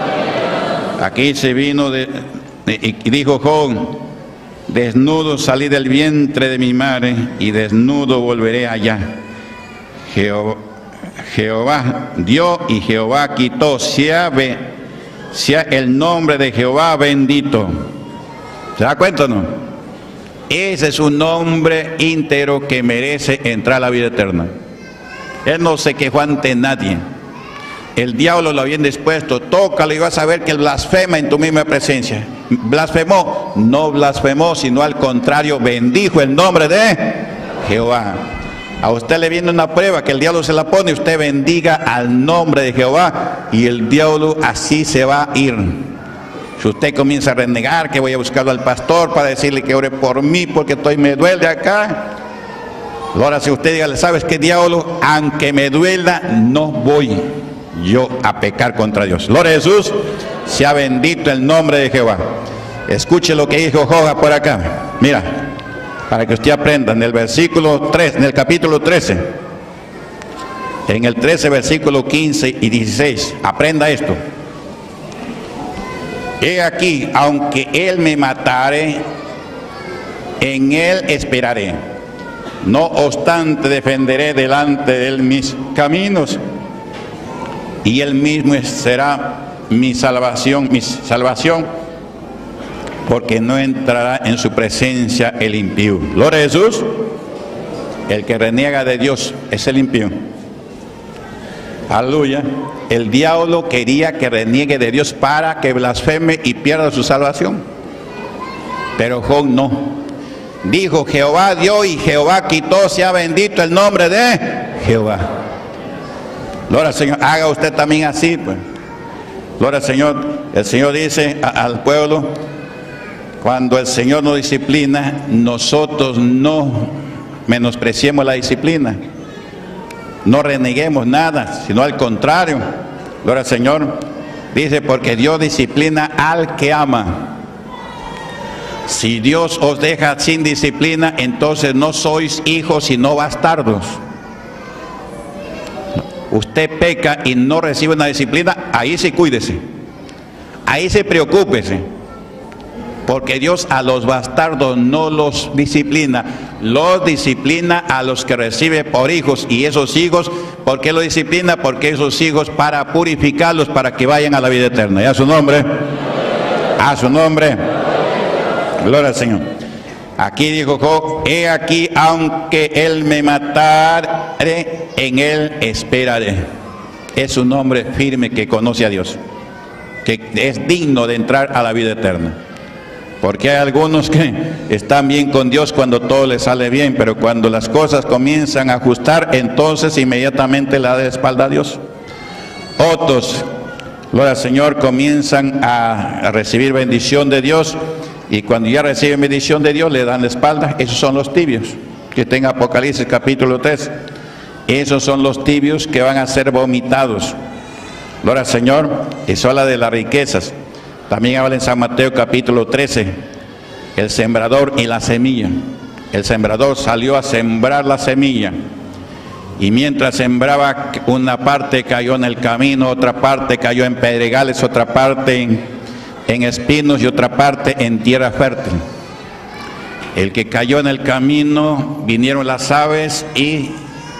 Aquí se vino de, de, y dijo Job, desnudo salí del vientre de mi madre y desnudo volveré allá. Jehová, Jehová dio y Jehová quitó. Sea, sea el nombre de Jehová bendito. ¿Se da cuenta o no? Ese es un nombre íntegro que merece entrar a la vida eterna. Él no se quejó ante nadie. El diablo lo había dispuesto. Tócalo y vas a ver que él blasfema en tu misma presencia. ¿Blasfemó? No blasfemó, sino al contrario, bendijo el nombre de Jehová. A usted le viene una prueba que el diablo se la pone, usted bendiga al nombre de Jehová y el diablo así se va a ir. Si usted comienza a renegar, que voy a buscarlo al pastor para decirle que ore por mí porque estoy, me duele acá. Ahora si usted diga, ¿sabes qué, diablo? Aunque me duela, no voy yo a pecar contra Dios. Gloria a Jesús. sea bendito el nombre de Jehová. Escuche lo que dijo Job por acá. Mira, para que usted aprenda, en el versículo tres, en el capítulo trece, en el trece, versículo quince y dieciséis, aprenda esto. He aquí, aunque él me matare, en él esperaré. No obstante, defenderé delante de él mis caminos, y él mismo será mi salvación, mi salvación, porque no entrará en su presencia el impío. Gloria a Jesús. El que reniega de Dios es el impío. Aleluya. El diablo quería que reniegue de Dios para que blasfeme y pierda su salvación. Pero Job no. Dijo: Jehová dio y Jehová quitó, sea bendito el nombre de Jehová. Gloria al Señor. Haga usted también así, pues. Gloria al Señor. El Señor dice a, al pueblo: cuando el Señor nos disciplina, nosotros no menospreciemos la disciplina. No reneguemos nada, sino al contrario. Gloria al Señor. Dice: porque Dios disciplina al que ama. Si Dios os deja sin disciplina, entonces no sois hijos sino bastardos. Usted peca y no recibe una disciplina, ahí sí cuídese, ahí sí preocúpese, porque Dios a los bastardos no los disciplina, los disciplina a los que recibe por hijos. Y esos hijos, ¿por qué los disciplina? Porque esos hijos para purificarlos, para que vayan a la vida eterna. ¿Y a su nombre? A su nombre. Gloria al Señor. Aquí dijo Job: he aquí, aunque él me matare, en él esperaré. Es un hombre firme que conoce a Dios, que es digno de entrar a la vida eterna. Porque hay algunos que están bien con Dios cuando todo les sale bien, pero cuando las cosas comienzan a ajustar, entonces inmediatamente le da de espalda a Dios. Otros, gloria al Señor, comienzan a recibir bendición de Dios, y cuando ya reciben bendición de Dios le dan la espalda. Esos son los tibios, que está en Apocalipsis capítulo tres. Esos son los tibios que van a ser vomitados. Gloria al Señor. Eso habla de las riquezas. También habla en San Mateo capítulo trece, el sembrador y la semilla. El sembrador salió a sembrar la semilla, y mientras sembraba, una parte cayó en el camino, otra parte cayó en pedregales, otra parte en, en espinos y otra parte en tierra fértil. El que cayó en el camino, vinieron las aves y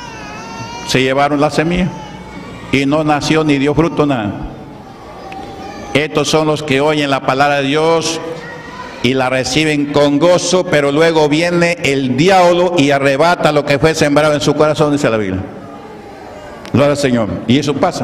se llevaron la semilla, y no nació ni dio fruto nada. Estos son los que oyen la palabra de Dios y la reciben con gozo, pero luego viene el diablo y arrebata lo que fue sembrado en su corazón, dice la Biblia. Gloria al Señor. Y eso pasa.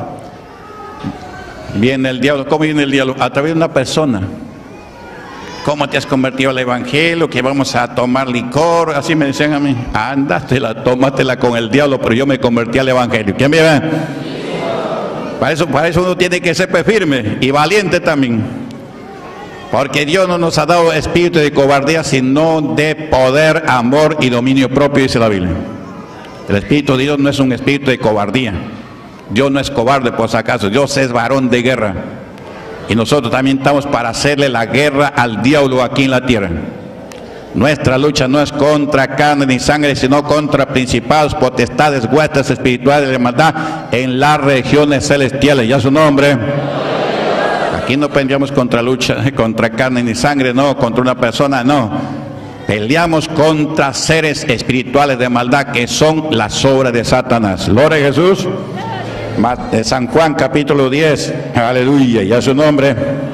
Viene el diablo. ¿Cómo viene el diablo? A través de una persona. ¿Cómo te has convertido al evangelio? Que vamos a tomar licor. Así me decían a mí. Ándastela, tómatela con el diablo, pero yo me convertí al evangelio. ¿Quién me ve? Para eso, para eso uno tiene que ser firme y valiente también. Porque Dios no nos ha dado espíritu de cobardía, sino de poder, amor y dominio propio, dice la Biblia. El Espíritu de Dios no es un espíritu de cobardía. Dios no es cobarde por si acaso. Dios es varón de guerra. Y nosotros también estamos para hacerle la guerra al diablo aquí en la tierra. Nuestra lucha no es contra carne ni sangre, sino contra principados, potestades, huestes espirituales de maldad en las regiones celestiales. Ya su nombre. Aquí no peleamos contra lucha, contra carne ni sangre, no, contra una persona, no. Peleamos contra seres espirituales de maldad que son las obras de Satanás. Gloria a Jesús. San Juan capítulo diez, aleluya, ya su nombre.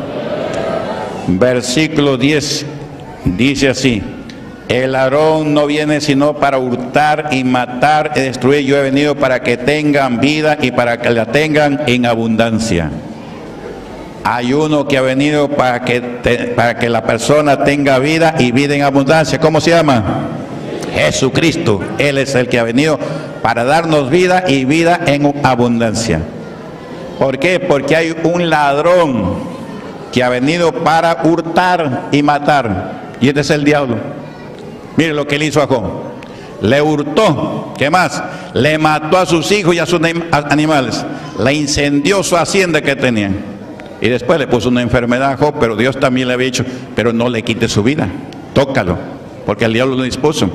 Versículo diez dice así: el ladrón no viene sino para hurtar y matar y destruir. Yo he venido para que tengan vida y para que la tengan en abundancia. Hay uno que ha venido para que, te, para que la persona tenga vida y vida en abundancia. ¿Cómo se llama? Jesucristo. Él es el que ha venido para darnos vida y vida en abundancia. ¿Por qué? Porque hay un ladrón que ha venido para hurtar y matar, y este es el diablo. Mire lo que le hizo a Job. Le hurtó, ¿qué más? Le mató a sus hijos y a sus animales. Le incendió su hacienda que tenían. Y después le puso una enfermedad a Job, pero Dios también le había dicho, pero no le quite su vida, tócalo, porque el diablo lo dispuso.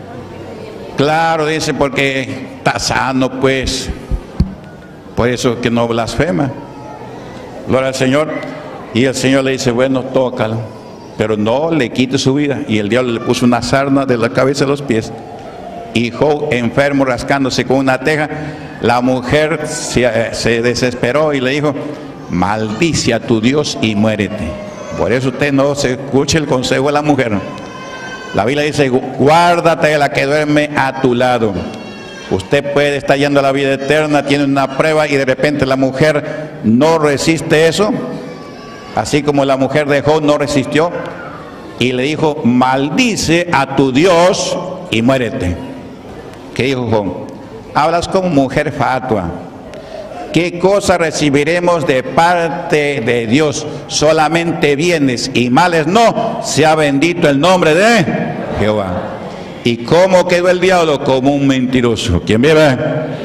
Claro, dice, porque está sano, pues, por eso que no blasfema. Gloria al Señor. Y el Señor le dice, bueno, tócalo, pero no le quite su vida. Y el diablo le puso una sarna de la cabeza a los pies. Y Job, enfermo, rascándose con una teja, la mujer se, se desesperó y le dijo, maldice a tu Dios y muérete. Por eso usted no se escuche el consejo de la mujer. La Biblia dice, guárdate de la que duerme a tu lado. Usted puede estar yendo a la vida eterna, tiene una prueba y de repente la mujer no resiste eso, así como la mujer de Job no resistió y le dijo, maldice a tu Dios y muérete. ¿Qué dijo Job? Hablas como mujer fatua. ¿Qué cosa recibiremos de parte de Dios? Solamente bienes y males no. Sea bendito el nombre de Jehová. ¿Y cómo quedó el diablo? Como un mentiroso. ¿Quién vive?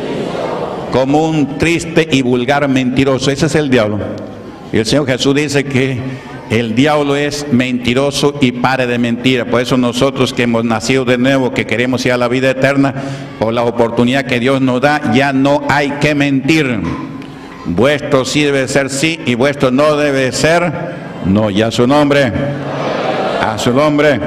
Como un triste y vulgar mentiroso. Ese es el diablo. Y el Señor Jesús dice que el diablo es mentiroso y padre de mentira. Por eso nosotros que hemos nacido de nuevo, que queremos ir a la vida eterna, por la oportunidad que Dios nos da, ya no hay que mentir. Vuestro sí debe ser sí y vuestro no debe ser no. Ya a su nombre. A su nombre.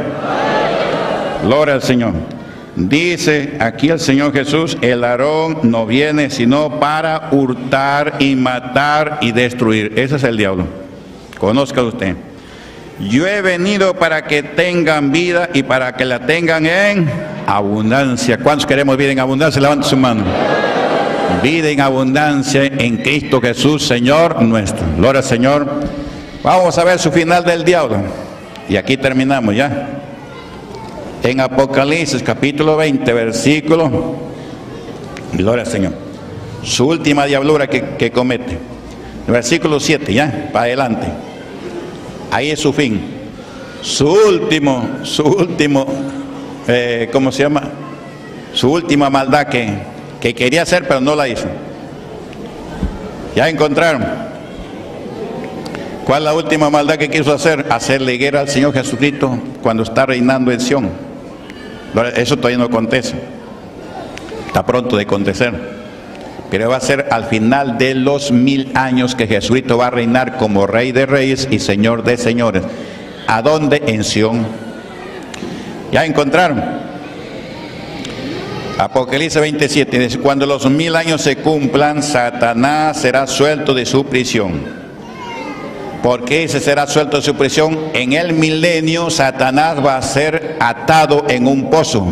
Gloria al Señor. Dice aquí el Señor Jesús, el ladrón no viene sino para hurtar y matar y destruir. Ese es el diablo. Conozca usted. Yo he venido para que tengan vida y para que la tengan en abundancia. ¿Cuántos queremos vida en abundancia? Levante su mano. Vida en abundancia en Cristo Jesús, Señor nuestro. Gloria al Señor. Vamos a ver su final del diablo. Y aquí terminamos ya. En Apocalipsis capítulo veinte, versículo, gloria al Señor, su última diablura que, que comete, versículo siete, ya, para adelante, ahí es su fin, su último, su último, eh, ¿cómo se llama? Su última maldad que, que quería hacer pero no la hizo. Ya encontraron. ¿Cuál es la última maldad que quiso hacer? Hacerle guerra al Señor Jesucristo cuando está reinando en Sión. Eso todavía no acontece, está pronto de acontecer, pero va a ser al final de los mil años que Jesucristo va a reinar como Rey de Reyes y Señor de Señores. ¿A dónde? En Sión. ¿Ya encontraron? Apocalipsis veintisiete dice, cuando los mil años se cumplan, Satanás será suelto de su prisión. ¿Por qué se será suelto de su prisión? En el milenio Satanás va a ser atado en un pozo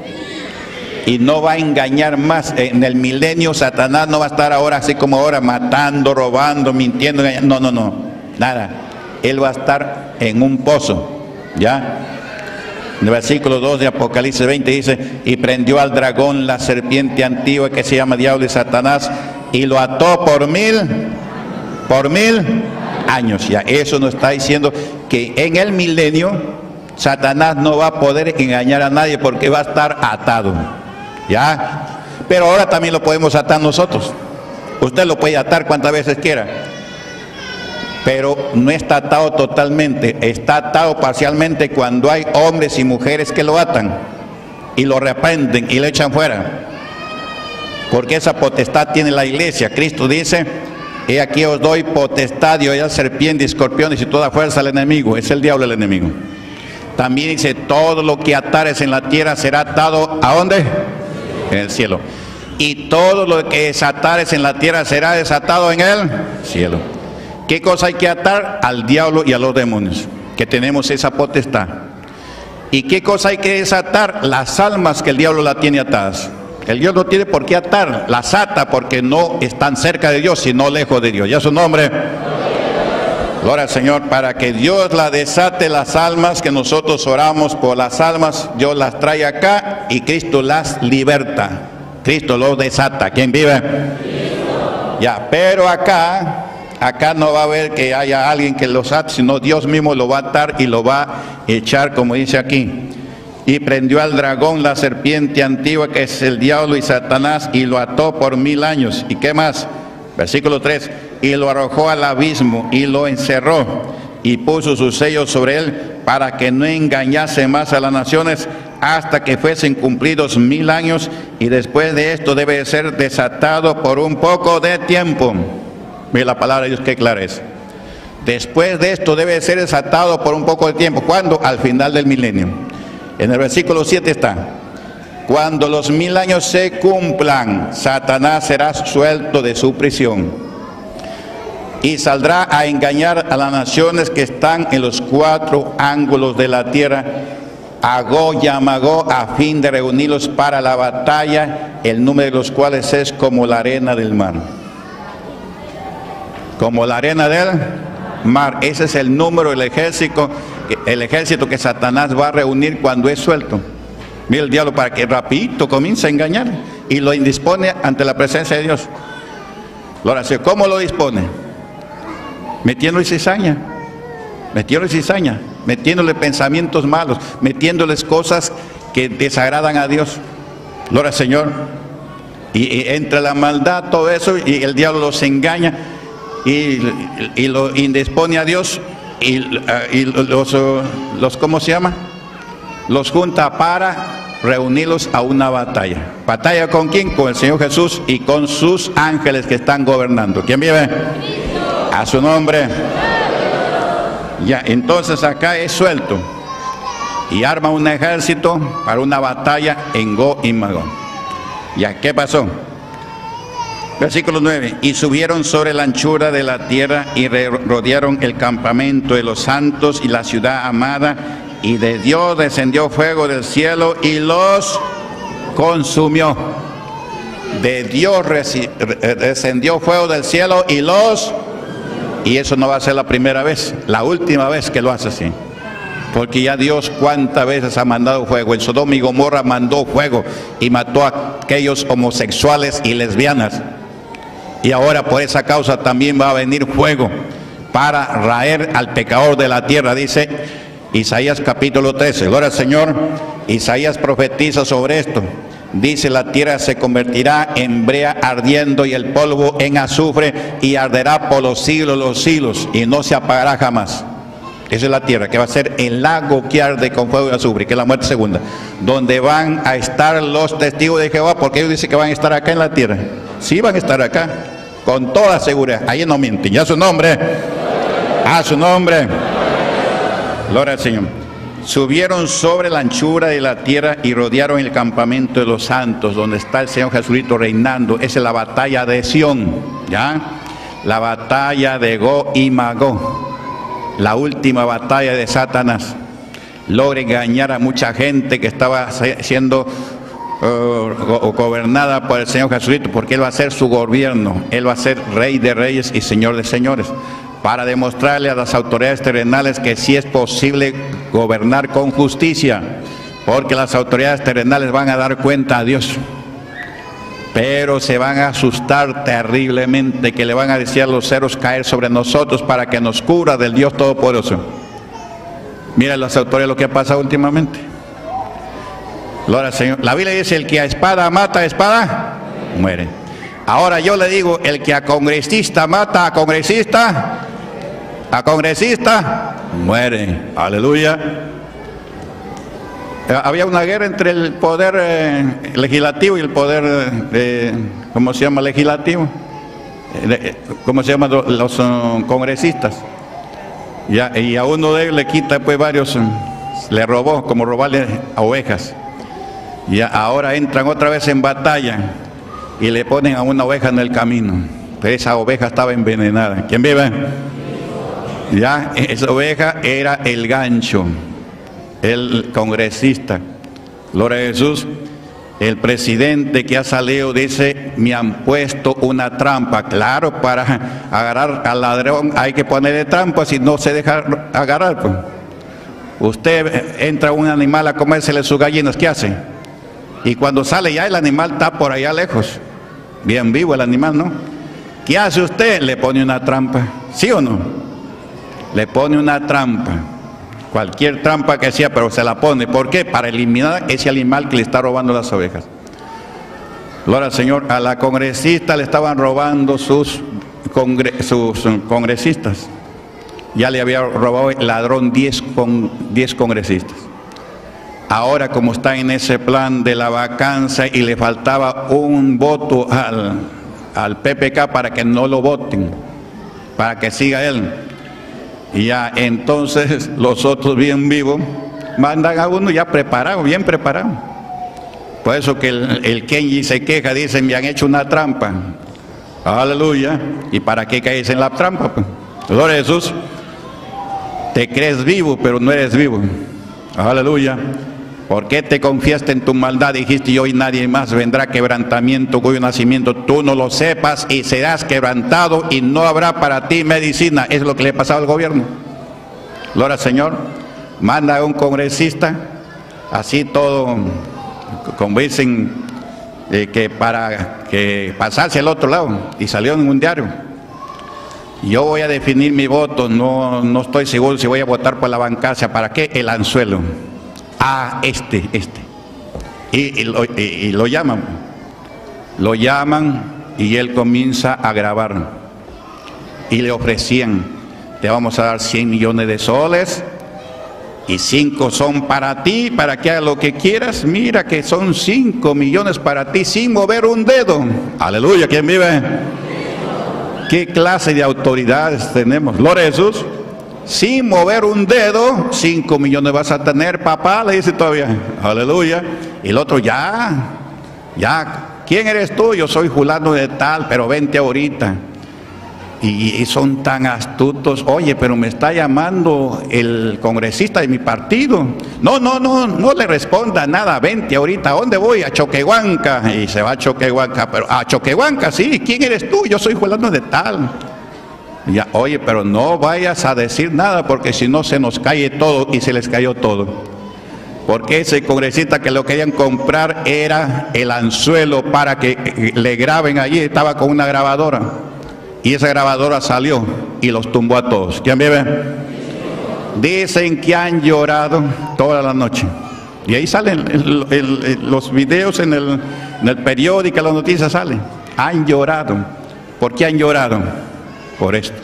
y no va a engañar más. En el milenio Satanás no va a estar ahora así como ahora matando, robando, mintiendo, engañando. No, no, no, nada. Él va a estar en un pozo, ¿ya? En el versículo dos de Apocalipsis veinte dice, y prendió al dragón, la serpiente antigua que se llama Diablo y Satanás, y lo ató por mil, por mil años. Ya eso nos está diciendo que en el milenio Satanás no va a poder engañar a nadie porque va a estar atado, ya. Pero ahora también lo podemos atar nosotros. Usted lo puede atar cuantas veces quiera, pero no está atado totalmente, está atado parcialmente cuando hay hombres y mujeres que lo atan y lo reprenden y lo echan fuera, porque esa potestad tiene la iglesia. Cristo dice, he aquí os doy potestad y hollar serpientes, escorpiones y toda fuerza al enemigo. Es el diablo el enemigo. También dice, todo lo que atares en la tierra será atado, ¿a dónde? En el cielo. Y todo lo que desatares en la tierra será desatado en el cielo. ¿Qué cosa hay que atar? Al diablo y a los demonios, que tenemos esa potestad. ¿Y qué cosa hay que desatar? Las almas que el diablo la tiene atadas. El Dios no tiene por qué atar, las ata porque no están cerca de Dios, sino lejos de Dios. Ya su nombre. Gloria al Señor. Para que Dios la desate las almas, que nosotros oramos por las almas, Dios las trae acá y Cristo las liberta. Cristo los desata. ¿Quién vive? Cristo. Ya, pero acá, acá no va a haber que haya alguien que los ate, sino Dios mismo lo va a atar y lo va a echar, como dice aquí. Y prendió al dragón, la serpiente antigua que es el diablo y Satanás, y lo ató por mil años. ¿Y qué más? Versículo tres, y lo arrojó al abismo y lo encerró y puso sus sellos sobre él para que no engañase más a las naciones hasta que fuesen cumplidos mil años, y después de esto debe ser desatado por un poco de tiempo. Mira la palabra de Dios, qué clara es. Después de esto debe ser desatado por un poco de tiempo. ¿Cuándo? Al final del milenio. En el versículo siete está: cuando los mil años se cumplan, Satanás será suelto de su prisión y saldrá a engañar a las naciones que están en los cuatro ángulos de la tierra, a Gog y a Magog, a fin de reunirlos para la batalla, el número de los cuales es como la arena del mar. Como la arena del mar. Ese es el número del ejército, el ejército que Satanás va a reunir cuando es suelto. Mira el diablo para que rapidito comience a engañar y lo indispone ante la presencia de Dios. Ahora, ¿cómo lo dispone? Metiéndole cizaña, metiéndole cizaña, metiéndole pensamientos malos, metiéndoles cosas que desagradan a Dios. Gloria al Señor. Y, y entre la maldad, todo eso, y el diablo los engaña y, y lo indispone a Dios y, y los, los, ¿cómo se llama? Los junta para reunirlos a una batalla. ¿Batalla con quién? Con el Señor Jesús y con sus ángeles que están gobernando. ¿Quién vive? A su nombre. Ya, entonces acá es suelto y arma un ejército para una batalla en Gog y Magog. Ya, ¿qué pasó? Versículo nueve, y subieron sobre la anchura de la tierra y rodearon el campamento de los santos y la ciudad amada, y de Dios descendió fuego del cielo y los consumió. De Dios descendió fuego del cielo y los... Y eso no va a ser la primera vez, la última vez que lo hace así. Porque ya Dios cuántas veces ha mandado fuego. En Sodoma y Gomorra mandó fuego y mató a aquellos homosexuales y lesbianas. Y ahora por esa causa también va a venir fuego para raer al pecador de la tierra, dice Isaías capítulo trece. Gloria al Señor. Isaías profetiza sobre esto. Dice: la tierra se convertirá en brea ardiendo y el polvo en azufre, y arderá por los siglos los siglos y no se apagará jamás. Esa es la tierra, que va a ser el lago que arde con fuego y azufre, que es la muerte segunda, donde van a estar los testigos de Jehová, porque ellos dicen que van a estar acá en la tierra. Sí, van a estar acá, con toda seguridad. Ahí no mienten. Ya su nombre, a su nombre. Gloria al Señor. Subieron sobre la anchura de la tierra y rodearon el campamento de los santos, donde está el Señor Jesucristo reinando. Esa es la batalla de Sión, ¿ya? La batalla de Gog y Magog, la última batalla de Satanás. Logra engañar a mucha gente que estaba siendo uh, gobernada por el Señor Jesucristo, porque Él va a ser su gobierno. Él va a ser Rey de reyes y Señor de señores, para demostrarle a las autoridades terrenales que sí es posible gobernar con justicia, porque las autoridades terrenales van a dar cuenta a Dios, pero se van a asustar terriblemente, que le van a decir a los ceros caer sobre nosotros para que nos cubra del Dios Todopoderoso. Miren las autoridades lo que pasa últimamente. Gloria al Señor. La Biblia dice: el que a espada mata, a espada muere. Ahora yo le digo: el que a congresista mata, a congresista, a congresista muere. Aleluya. Había una guerra entre el poder eh, legislativo y el poder, eh, ¿cómo se llama? Legislativo. Eh, ¿Cómo se llaman los, los uh, congresistas? Ya, y a uno de ellos le quita pues varios, le robó, como robarle a ovejas. Y ahora entran otra vez en batalla y le ponen a una oveja en el camino. Pero esa oveja estaba envenenada. ¿Quién vive? Ya, esa oveja era el gancho, el congresista. Gloria a Jesús. El presidente que ha salido dice: me han puesto una trampa. Claro, para agarrar al ladrón hay que ponerle trampa, si no se deja agarrar. Pues. Usted entra a un animal a comérsele sus gallinas, ¿qué hace? Y cuando sale ya el animal está por allá lejos, bien vivo el animal, ¿no? ¿Qué hace usted? Le pone una trampa, ¿sí o no? Le pone una trampa, cualquier trampa que sea, pero se la pone. ¿Por qué? Para eliminar ese animal que le está robando las ovejas. Gloria al Señor. A la congresista le estaban robando sus, congre sus congresistas. Ya le había robado el ladrón diez, con, diez congresistas. Ahora, como está en ese plan de la vacancia y le faltaba un voto al, al P P K para que no lo voten, para que siga él. Y ya entonces los otros bien vivos mandan a uno ya preparado, bien preparado. Por eso que el, el Kenji se queja, dice, me han hecho una trampa. Aleluya. ¿Y para qué caes en la trampa? Pues? Gloria a Jesús. Te crees vivo, pero no eres vivo. Aleluya. ¿Por qué te confiaste en tu maldad? Dijiste, y hoy nadie más vendrá quebrantamiento, cuyo nacimiento tú no lo sepas, y serás quebrantado y no habrá para ti medicina. Es lo que le ha pasado al gobierno. Gloria al Señor. Manda a un congresista, así todo, como dicen, eh, que para que pasase al otro lado, y salió en un diario. Yo voy a definir mi voto, no, no estoy seguro si voy a votar por la bancaria. ¿Para qué? El anzuelo. Ah, este, este. Y, y, lo, y, y lo llaman. Lo llaman y él comienza a grabar. Y le ofrecían, te vamos a dar cien millones de soles y cinco son para ti, para que hagas lo que quieras. Mira que son cinco millones para ti sin mover un dedo. Aleluya, ¿quién vive? ¿Qué clase de autoridades tenemos? Gloria a Jesús. Sin mover un dedo, cinco millones vas a tener, papá, le dice todavía. Aleluya. Y el otro, ya, ya, ¿quién eres tú? Yo soy fulano de tal, pero vente ahorita. Y, y son tan astutos. Oye, pero me está llamando el congresista de mi partido. No, no, no, no le responda nada, vente ahorita. ¿A dónde voy? A Choquehuanca. Y se va a Choquehuanca. Pero a Choquehuanca, sí, ¿quién eres tú? Yo soy fulano de tal. Ya, oye, pero no vayas a decir nada, porque si no se nos cae todo, y se les cayó todo. Porque ese congresista que lo querían comprar era el anzuelo para que le graben allí, estaba con una grabadora, y esa grabadora salió y los tumbó a todos. ¿Quién vive? Dicen que han llorado toda la noche, y ahí salen el, el, el, los videos en el, en el periódico, las noticias salen. Han llorado. ¿Por qué han llorado? Por esto.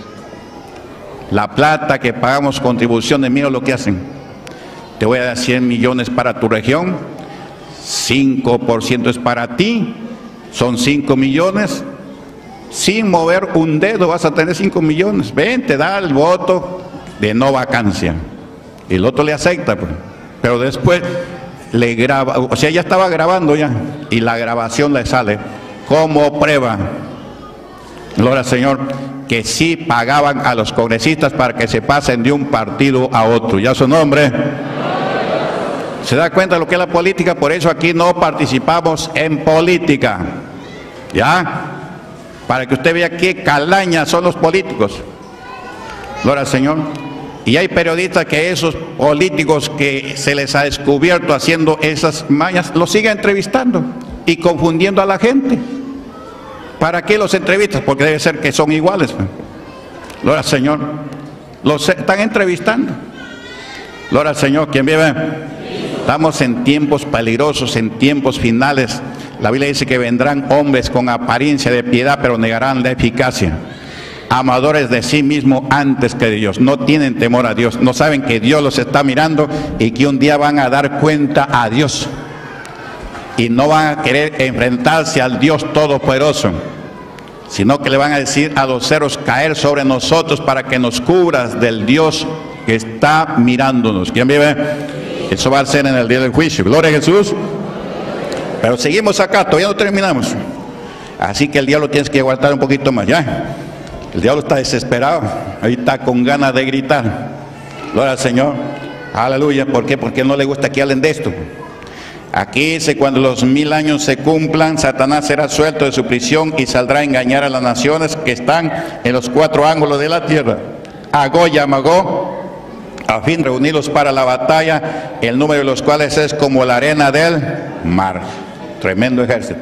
La plata que pagamos contribuciones, mira lo que hacen. Te voy a dar cien millones para tu región, cinco por ciento es para ti, son cinco millones. Sin mover un dedo vas a tener cinco millones. Ven, te da el voto de no vacancia. Y el otro le acepta, pues. Pero después le graba, o sea, ya estaba grabando ya, y la grabación le sale como prueba. Gloria al Señor, que sí pagaban a los congresistas para que se pasen de un partido a otro. Ya su nombre. ¿Se da cuenta de lo que es la política? Por eso aquí no participamos en política. ¿Ya? Para que usted vea qué calañas son los políticos. Gloria al Señor. Y hay periodistas que esos políticos que se les ha descubierto haciendo esas mañas, los siguen entrevistando y confundiendo a la gente. ¿Para qué los entrevistas? Porque debe ser que son iguales. Gloria al Señor. Los están entrevistando. Gloria al Señor. ¿Quién vive? Estamos en tiempos peligrosos, en tiempos finales. La Biblia dice que vendrán hombres con apariencia de piedad, pero negarán la eficacia. Amadores de sí mismos antes que de Dios. No tienen temor a Dios. No saben que Dios los está mirando y que un día van a dar cuenta a Dios. Y no van a querer enfrentarse al Dios Todopoderoso, sino que le van a decir a los ceros, caer sobre nosotros para que nos cubras del Dios que está mirándonos. ¿Quién vive? Eso va a ser en el día del juicio. Gloria a Jesús. Pero seguimos acá, todavía no terminamos. Así que el diablo tienes que aguantar un poquito más, ¿ya? El diablo está desesperado, ahí está con ganas de gritar. Gloria al Señor. Aleluya. ¿Por qué? Porque no le gusta que hablen de esto. Aquí dice, cuando los mil años se cumplan, Satanás será suelto de su prisión y saldrá a engañar a las naciones que están en los cuatro ángulos de la tierra. A Gog y a Magog, a fin de reunirlos para la batalla, el número de los cuales es como la arena del mar. Tremendo ejército.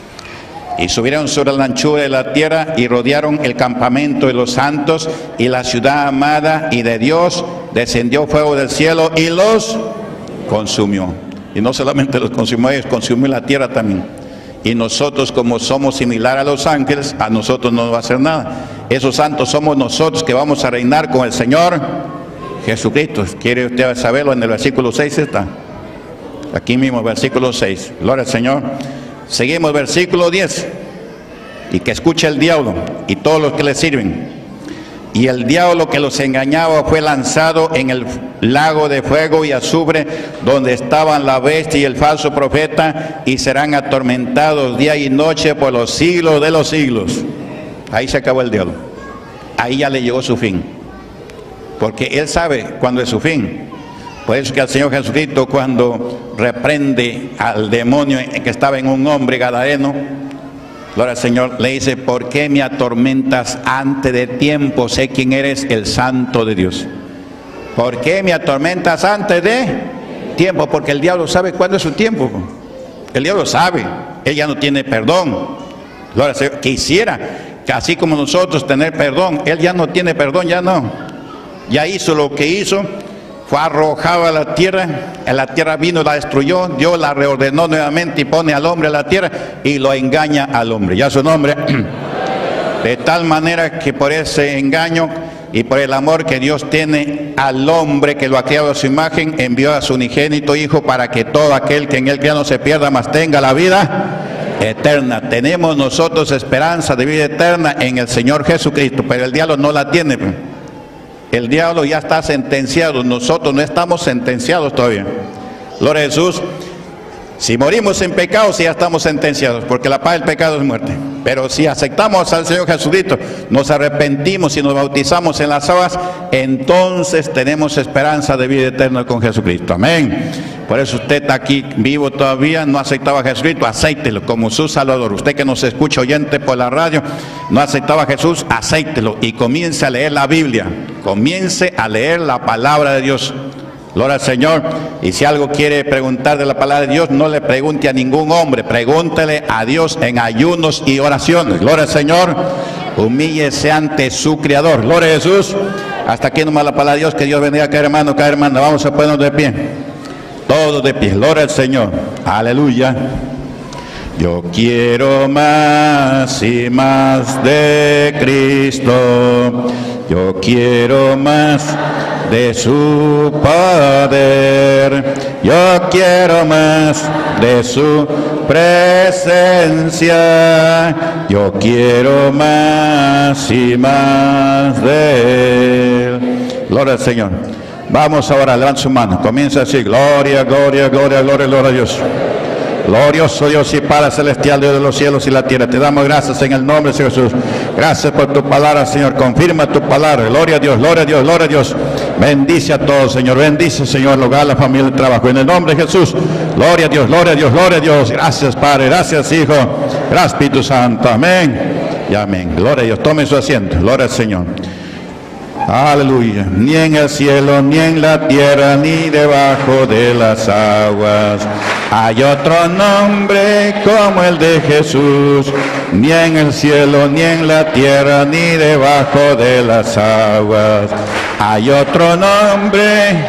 Y subieron sobre la anchura de la tierra y rodearon el campamento de los santos y la ciudad amada, y de Dios descendió fuego del cielo y los consumió. Y no solamente los consumió ellos, consumió la tierra también. Y nosotros, como somos similar a los ángeles, a nosotros no nos va a hacer nada. Esos santos somos nosotros que vamos a reinar con el Señor Jesucristo. ¿Quiere usted saberlo? En el versículo seis está. Aquí mismo, versículo seis. Gloria al Señor. Seguimos, versículo diez. Y que escuche el diablo y todos los que le sirven. Y el diablo que los engañaba fue lanzado en el lago de fuego y azufre, donde estaban la bestia y el falso profeta, y serán atormentados día y noche por los siglos de los siglos. Ahí se acabó el diablo. Ahí ya le llegó su fin. Porque él sabe cuándo es su fin. Por eso que al Señor Jesucristo, cuando reprende al demonio que estaba en un hombre gadareno, gloria al Señor, le dice: ¿por qué me atormentas antes de tiempo? Sé quién eres, el Santo de Dios. ¿Por qué me atormentas antes de tiempo? Porque el diablo sabe cuándo es su tiempo. El diablo sabe. Él ya no tiene perdón. Gloria al Señor. Quisiera que así como nosotros tener perdón. Él ya no tiene perdón, ya no. Ya hizo lo que hizo. Fue arrojado a la tierra, en la tierra vino y la destruyó, Dios la reordenó nuevamente y pone al hombre a la tierra y lo engaña al hombre, ya su nombre. De tal manera que por ese engaño y por el amor que Dios tiene al hombre que lo ha creado a su imagen, envió a su unigénito Hijo para que todo aquel que en él crea no se pierda, mas tenga la vida eterna. Tenemos nosotros esperanza de vida eterna en el Señor Jesucristo, pero el diablo no la tiene. El diablo ya está sentenciado, nosotros no estamos sentenciados todavía. Gloria a Jesús. Si morimos en pecado, sí ya estamos sentenciados, porque la paga del pecado es muerte. Pero si aceptamos al Señor Jesucristo, nos arrepentimos y nos bautizamos en las aguas, entonces tenemos esperanza de vida eterna con Jesucristo. Amén. Por eso usted está aquí vivo todavía, no aceptaba a Jesucristo, acéptelo como su Salvador. Usted que nos escucha oyente por la radio, no aceptaba a Jesús, acéptelo y comience a leer la Biblia. Comience a leer la palabra de Dios. Gloria al Señor. Y si algo quiere preguntar de la palabra de Dios, no le pregunte a ningún hombre, pregúntele a Dios en ayunos y oraciones. Gloria al Señor. Humíllese ante su Creador. Gloria a Jesús. Hasta aquí nomás la palabra de Dios. Que Dios bendiga a cada hermano, cada hermana. Vamos a ponernos de pie. Todos de pie. Gloria al Señor. Aleluya. Yo quiero más y más de Cristo. Yo quiero más de su poder. Yo quiero más de su presencia. Yo quiero más y más de Él. Gloria al Señor. Vamos ahora, levanta su mano. Comienza así. Gloria, gloria, gloria, gloria, gloria a Dios. Glorioso Dios y Padre celestial, Dios de los cielos y la tierra, te damos gracias en el nombre de Jesús. Gracias por tu palabra, Señor. Confirma tu palabra. Gloria a Dios, gloria a Dios, gloria a Dios. Bendice a todos, Señor. Bendice, Señor, el hogar, la familia, el trabajo. En el nombre de Jesús. Gloria a Dios, gloria a Dios, gloria a Dios. Gracias, Padre. Gracias, Hijo. Gracias, Espíritu Santo. Amén. Y amén. Gloria a Dios. Tome su asiento. Gloria al Señor. Aleluya. Ni en el cielo, ni en la tierra, ni debajo de las aguas hay otro nombre como el de Jesús. Ni en el cielo, ni en la tierra, ni debajo de las aguas hay otro nombre,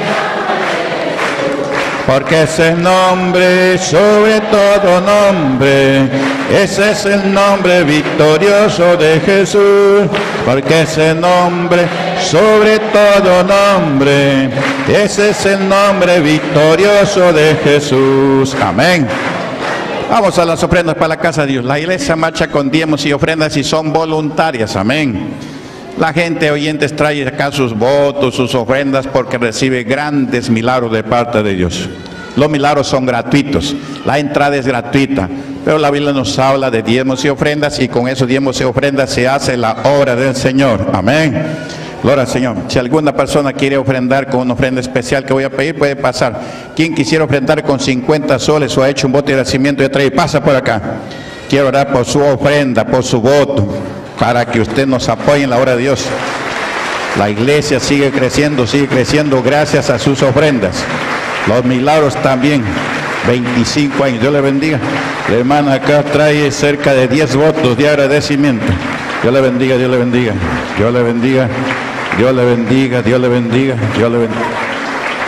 porque ese nombre sobre todo nombre, ese es el nombre victorioso de Jesús, porque ese nombre sobre todo nombre, ese es el nombre victorioso de Jesús. Amén. Vamos a las ofrendas para la casa de Dios. La iglesia marcha con diezmos y ofrendas y son voluntarias. Amén. La gente oyentes trae acá sus votos, sus ofrendas, porque recibe grandes milagros de parte de Dios. Los milagros son gratuitos, la entrada es gratuita, pero la Biblia nos habla de diezmos y ofrendas, y con esos diezmos y ofrendas se hace la obra del Señor. Amén. Gloria al Señor. Si alguna persona quiere ofrendar con una ofrenda especial que voy a pedir, puede pasar. Quien quisiera ofrendar con cincuenta soles o ha hecho un voto de agradecimiento y trae, pasa por acá. Quiero orar por su ofrenda, por su voto, para que usted nos apoye en la obra de Dios. La iglesia sigue creciendo, sigue creciendo gracias a sus ofrendas. Los milagros también. veinticinco años. Dios le bendiga. La hermana acá trae cerca de diez votos de agradecimiento. Dios le bendiga, Dios le bendiga. Dios le bendiga. Dios le bendiga, Dios le bendiga, Dios le bendiga.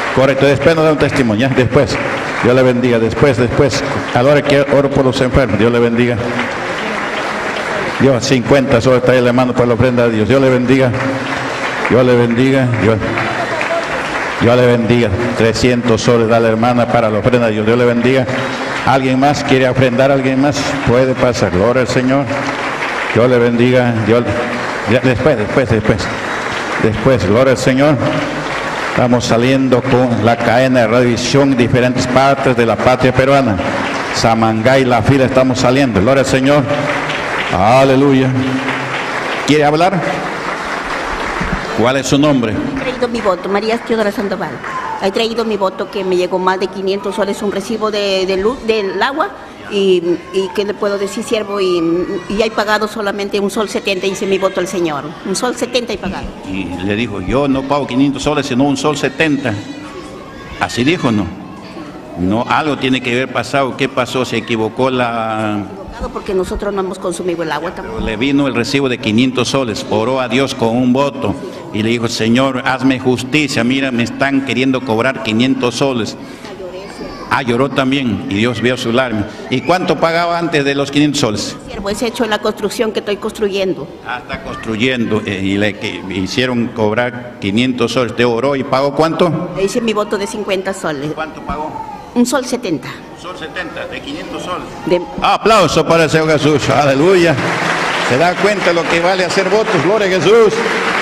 Correcto, después nos da un testimonio, ¿ya? Después. Dios le bendiga, después, después. A la hora que oro por los enfermos, Dios le bendiga. Dios, cincuenta soles trae la mano para la ofrenda a Dios. Dios le bendiga. Dios le bendiga. Dios, Dios le bendiga. trescientos soles da la hermana para la ofrenda a Dios. Dios le bendiga. ¿Alguien más quiere ofrendar? ¿Alguien más? Puede pasar. Gloria al Señor. Dios le bendiga. Dios, después, después, después. Después, gloria al Señor. Estamos saliendo con la cadena de radiovisión en diferentes partes de la patria peruana. Samangay, La Fila, estamos saliendo. Gloria al Señor. Aleluya. ¿Quiere hablar? ¿Cuál es su nombre? He traído mi voto, María Teodora Sandoval. He traído mi voto que me llegó más de quinientos soles, un recibo de, de luz, del agua. Y, y ¿qué le puedo decir, siervo? Y, y he pagado solamente un sol setenta, dice mi voto al Señor. Un sol setenta he pagado. Y le dijo, yo no pago quinientos soles, sino un sol setenta. ¿Así dijo, no? No, algo tiene que haber pasado. ¿Qué pasó? ¿Se equivocó la...? Porque nosotros no hemos consumido el agua tampoco. Le vino el recibo de quinientos soles, oró a Dios con un voto y le dijo, Señor, hazme justicia, mira, me están queriendo cobrar quinientos soles. Ah, lloró también y Dios vio su lágrima. ¿Y cuánto pagaba antes de los quinientos soles? Siervo, es hecho en la construcción que estoy construyendo. Ah, está construyendo eh, y le que, hicieron cobrar quinientos soles. ¿Te oró y pagó cuánto? Le hice mi voto de cincuenta soles. ¿Cuánto pagó? Un sol setenta. Un sol setenta, de quinientos soles. De... Aplauso para el Señor Jesús, aleluya. ¿Se da cuenta lo que vale hacer votos? Gloria a Jesús.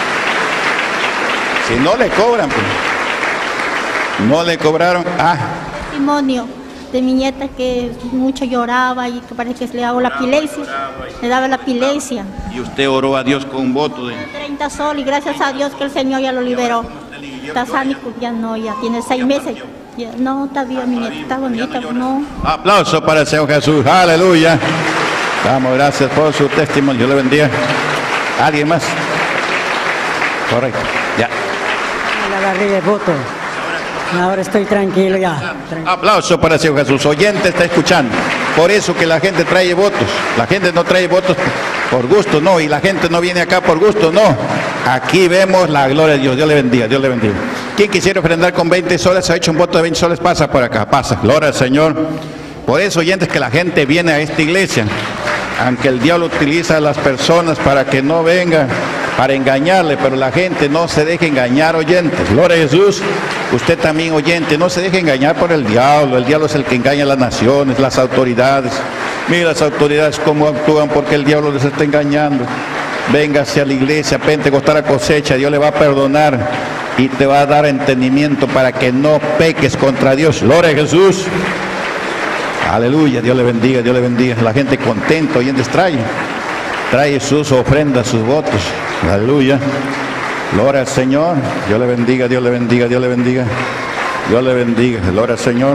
Si no le cobran, pues. No le cobraron. Ah. Testimonio de mi nieta que mucho lloraba y que parece que le daba la epilepsia. Le daba la epilepsia. Y usted oró a Dios con un voto de treinta sol y gracias a Dios que el Señor ya lo liberó. Está sánico, ya no, ya tiene seis meses. Ya, no, está bien, mi nieta, está bonita, no. Aplauso para el Señor Jesús, aleluya. Damos gracias por su testimonio, Dios le bendiga. ¿Alguien más? Correcto, ya. Le agarré el voto. Ahora estoy tranquilo ya. Aplauso para el Señor Jesús. Oyente está escuchando. Por eso que la gente trae votos. La gente no trae votos por gusto, no. Y la gente no viene acá por gusto, no. Aquí vemos la gloria de Dios. Dios le bendiga, Dios le bendiga. ¿Quién quisiera ofrendar con veinte soles? Ha hecho un voto de veinte soles, pasa por acá, pasa. Gloria al Señor. Por eso, oyentes, que la gente viene a esta iglesia. Aunque el diablo utiliza a las personas para que no vengan, para engañarle, pero la gente no se deje engañar, oyentes. Gloria a Jesús. Usted también, oyente, no se deje engañar por el diablo. El diablo es el que engaña a las naciones, las autoridades. Mira las autoridades cómo actúan porque el diablo les está engañando. Véngase a la iglesia Pentecostal a Cosecha, Dios le va a perdonar y te va a dar entendimiento para que no peques contra Dios. Gloria a Jesús. Aleluya, Dios le bendiga, Dios le bendiga. La gente contenta, oyentes, trae, trae sus ofrendas, sus votos. Aleluya. Gloria al Señor. Dios le bendiga, Dios le bendiga, Dios le bendiga. Dios le bendiga. Gloria al Señor.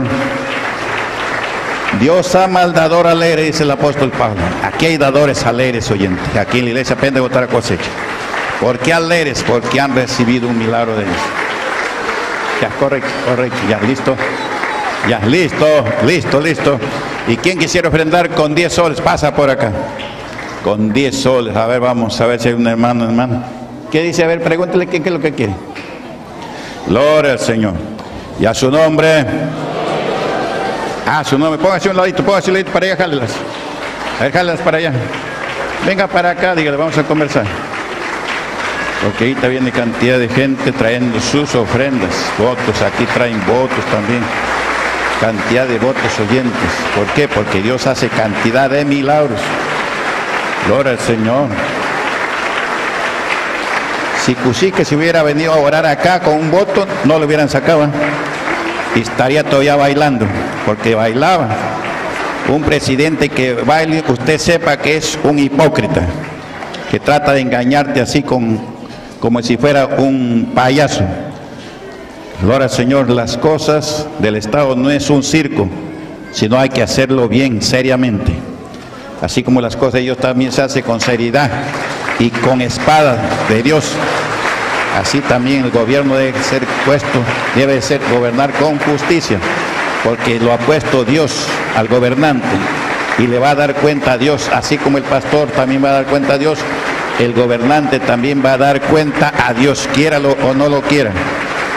Dios ama al dador alegre, dice el apóstol Pablo. Aquí hay dadores alegres, oyentes. Aquí en la iglesia Pentecostal Cosecha. ¿Por qué alegres? Porque han recibido un milagro de Dios. Ya, correcto, correcto. Ya, listo. Ya, listo, listo, listo. ¿Y quién quisiera ofrendar con diez soles? Pasa por acá. Con diez soles. A ver, vamos a ver si hay un hermano, hermano. ¿Qué dice? A ver, pregúntele qué, qué es lo que quiere. Gloria al Señor. Y a su nombre. Ah, su nombre. Póngase un ladito, póngase un ladito para allá, jálelas. A ver, jálelas para allá. Venga para acá, dígale, vamos a conversar. Porque ahorita viene cantidad de gente trayendo sus ofrendas, votos. Aquí traen votos también. Cantidad de votos, oyentes. ¿Por qué? Porque Dios hace cantidad de milagros. Gloria al Señor. Si Cusique se hubiera venido a orar acá con un voto, no lo hubieran sacado. Y estaría todavía bailando, porque bailaba. Un presidente que baile, usted sepa que es un hipócrita, que trata de engañarte así con, como si fuera un payaso. Gloria al Señor, las cosas del Estado no es un circo, sino hay que hacerlo bien, seriamente. Así como las cosas de Dios también se hace con seriedad y con espada de Dios. Así también el gobierno debe ser puesto, debe ser gobernar con justicia, porque lo ha puesto Dios al gobernante y le va a dar cuenta a Dios, así como el pastor también va a dar cuenta a Dios, el gobernante también va a dar cuenta a Dios, quiéralo o no lo quiera.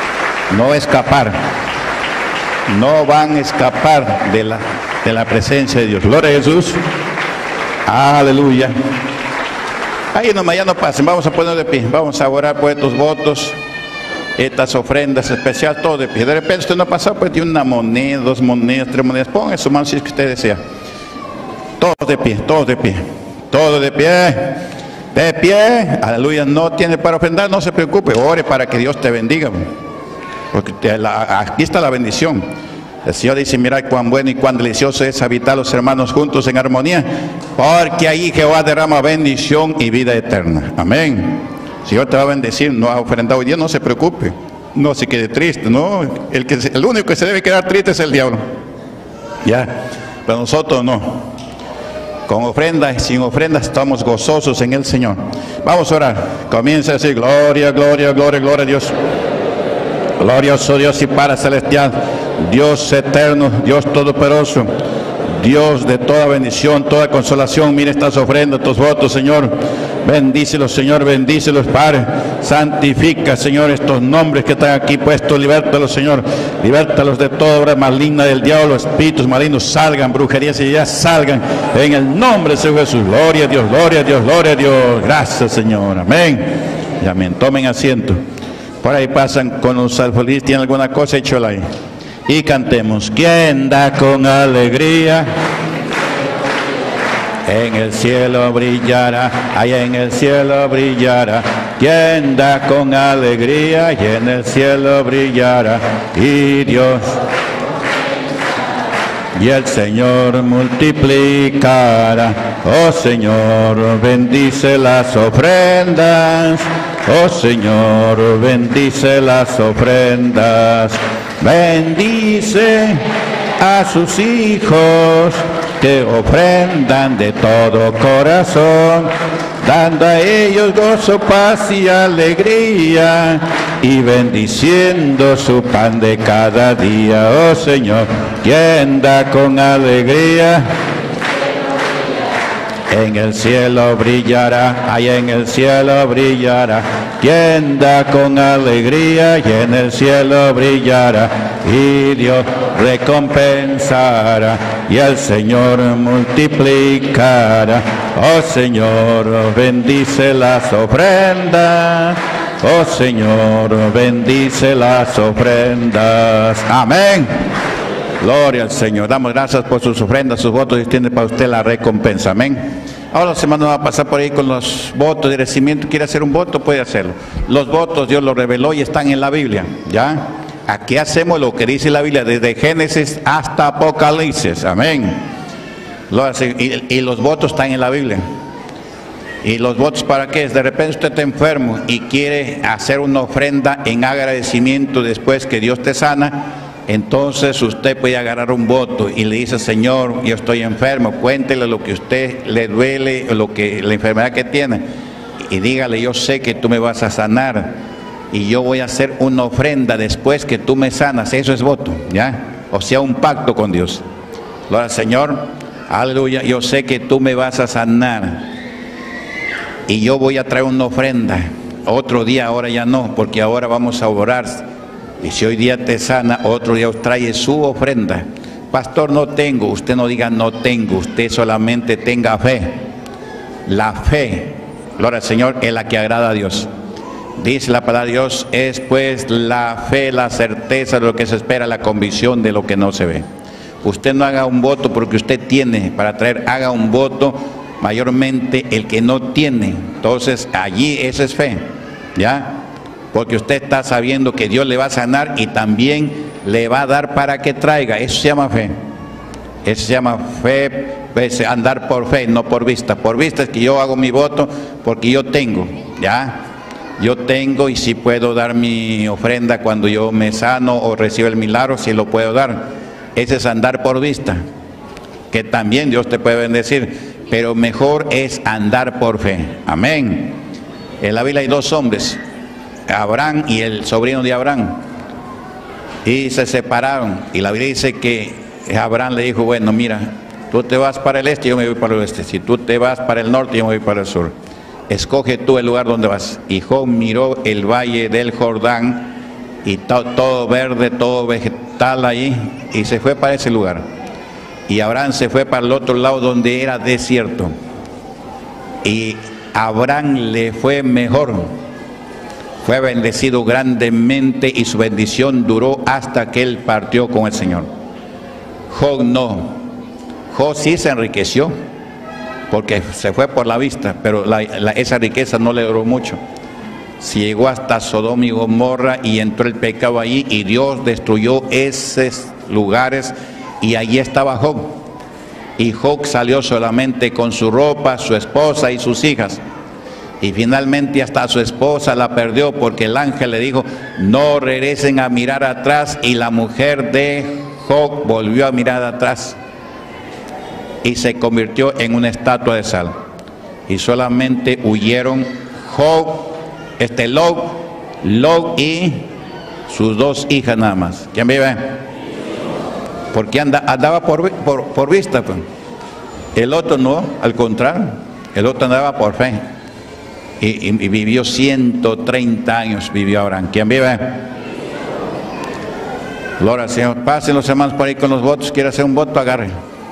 no escapar. No van a escapar de la, de la presencia de Dios. Gloria a Jesús. Aleluya. Ahí nomás, ya no pasen. Vamos a poner de pie. Vamos a orar por estos votos, estas ofrendas especiales, todo de pie. De repente usted no ha pasado, pues tiene una moneda, dos monedas, tres monedas. Ponga en su mano si es que usted desea. Todos de pie, todos de pie. Todos de pie. De pie. Aleluya. No tiene para ofrendar, no se preocupe. Ore para que Dios te bendiga. Porque te, la, aquí está la bendición. El Señor dice, mirad cuán bueno y cuán delicioso es habitar los hermanos juntos en armonía, porque ahí Jehová derrama bendición y vida eterna. Amén. El Señor te va a bendecir. No ha ofrendado hoy día, no se preocupe, no se quede triste, no. El, que, el único que se debe quedar triste es el diablo. Ya, pero nosotros no. Con ofrenda y sin ofrenda estamos gozosos en el Señor. Vamos a orar. Comienza a decir, gloria, gloria, gloria, gloria a Dios. Glorioso Dios y Padre celestial, Dios eterno, Dios todopoderoso, Dios de toda bendición, toda consolación. Mira estas ofrendas, estos votos, Señor. Bendícelos, Señor, bendícelos, Padre. Santifica, Señor, estos nombres que están aquí puestos. Libértalos, Señor. Libértalos de toda obra maligna del diablo. Espíritus malignos salgan, brujerías y ya salgan. En el nombre de Jesús. Gloria a Dios, gloria a Dios, gloria a Dios. Gracias, Señor. Amén. Y amén. Tomen asiento. Por ahí pasan con los alfolís. ¿Tienen alguna cosa? Échola ahí. Y cantemos. ¿Quién da con alegría? En el cielo brillará, allá en el cielo brillará. ¿Quién da con alegría? Y en el cielo brillará. Y Dios y el Señor multiplicará. Oh Señor, bendice las ofrendas. Oh Señor, bendice las ofrendas. Bendice a sus hijos que ofrendan de todo corazón, dando a ellos gozo, paz y alegría, y bendiciendo su pan de cada día. Oh Señor, quien da con alegría, en el cielo brillará, allá en el cielo brillará. Quien da con alegría, y en el cielo brillará. Y Dios recompensará, y el Señor multiplicará. Oh Señor, bendice las ofrendas. Oh Señor, bendice las ofrendas. Amén. Gloria al Señor. Damos gracias por sus ofrendas, sus votos, y tiene para usted la recompensa. Amén. Ahora los hermanos van a pasar por ahí con los votos de agradecimiento. ¿Quiere hacer un voto? Puede hacerlo. Los votos Dios los reveló y están en la Biblia. ¿Ya? Aquí hacemos lo que dice la Biblia, desde Génesis hasta Apocalipsis. Amén. Y, y los votos están en la Biblia. ¿Y los votos para qué? De repente usted está enfermo y quiere hacer una ofrenda en agradecimiento después que Dios te sana. Entonces usted puede agarrar un voto y le dice, Señor, yo estoy enfermo, cuéntele lo que a usted le duele, lo que, la enfermedad que tiene, y dígale, yo sé que tú me vas a sanar y yo voy a hacer una ofrenda después que tú me sanas. Eso es voto, ¿ya? O sea, un pacto con Dios. Gloria al Señor, aleluya, yo sé que tú me vas a sanar y yo voy a traer una ofrenda. Otro día, ahora ya no, porque ahora vamos a orar. Y si hoy día te sana, otro día os trae su ofrenda. Pastor, no tengo. Usted no diga no tengo, usted solamente tenga fe. La fe, gloria al Señor, es la que agrada a Dios. Dice la palabra de Dios, es pues la fe, la certeza de lo que se espera, la convicción de lo que no se ve. Usted no haga un voto porque usted tiene para traer, haga un voto mayormente el que no tiene. Entonces allí esa es fe, ¿ya? Porque usted está sabiendo que Dios le va a sanar y también le va a dar para que traiga. Eso se llama fe. Eso se llama fe, pues, andar por fe, no por vista. Por vista es que yo hago mi voto porque yo tengo, ¿ya? Yo tengo y si puedo dar mi ofrenda cuando yo me sano o recibo el milagro, si lo puedo dar. Ese es andar por vista, que también Dios te puede bendecir, pero mejor es andar por fe. Amén. En la Biblia hay dos hombres, Abraham y el sobrino de Abraham, y se separaron, y la Biblia dice que Abraham le dijo, bueno, mira, tú te vas para el este, yo me voy para el oeste. Si tú te vas para el norte, yo me voy para el sur. Escoge tú el lugar donde vas. Y Job miró el valle del Jordán y to, todo verde, todo vegetal ahí, y se fue para ese lugar. Y Abraham se fue para el otro lado donde era desierto. Y a Abraham le fue mejor. Fue bendecido grandemente y su bendición duró hasta que él partió con el Señor. Job no. Job sí se enriqueció porque se fue por la vista, pero la, la, esa riqueza no le duró mucho. Se llegó hasta Sodoma y Gomorra y entró el pecado allí y Dios destruyó esos lugares y allí estaba Job. Y Job salió solamente con su ropa, su esposa y sus hijas. Y finalmente hasta su esposa la perdió porque el ángel le dijo, no regresen a mirar atrás, y la mujer de Job volvió a mirar atrás y se convirtió en una estatua de sal. Y solamente huyeron Job, este Lot, Lot y sus dos hijas nada más. ¿Quién vive? Porque anda, andaba por, por, por vista, pues. El otro no, al contrario, el otro andaba por fe. Y, y, y vivió ciento treinta años, vivió Abraham. ¿Quién vive? Gloria al Señor. Pasen los hermanos por ahí con los votos. ¿Quiere hacer un voto? Agarre.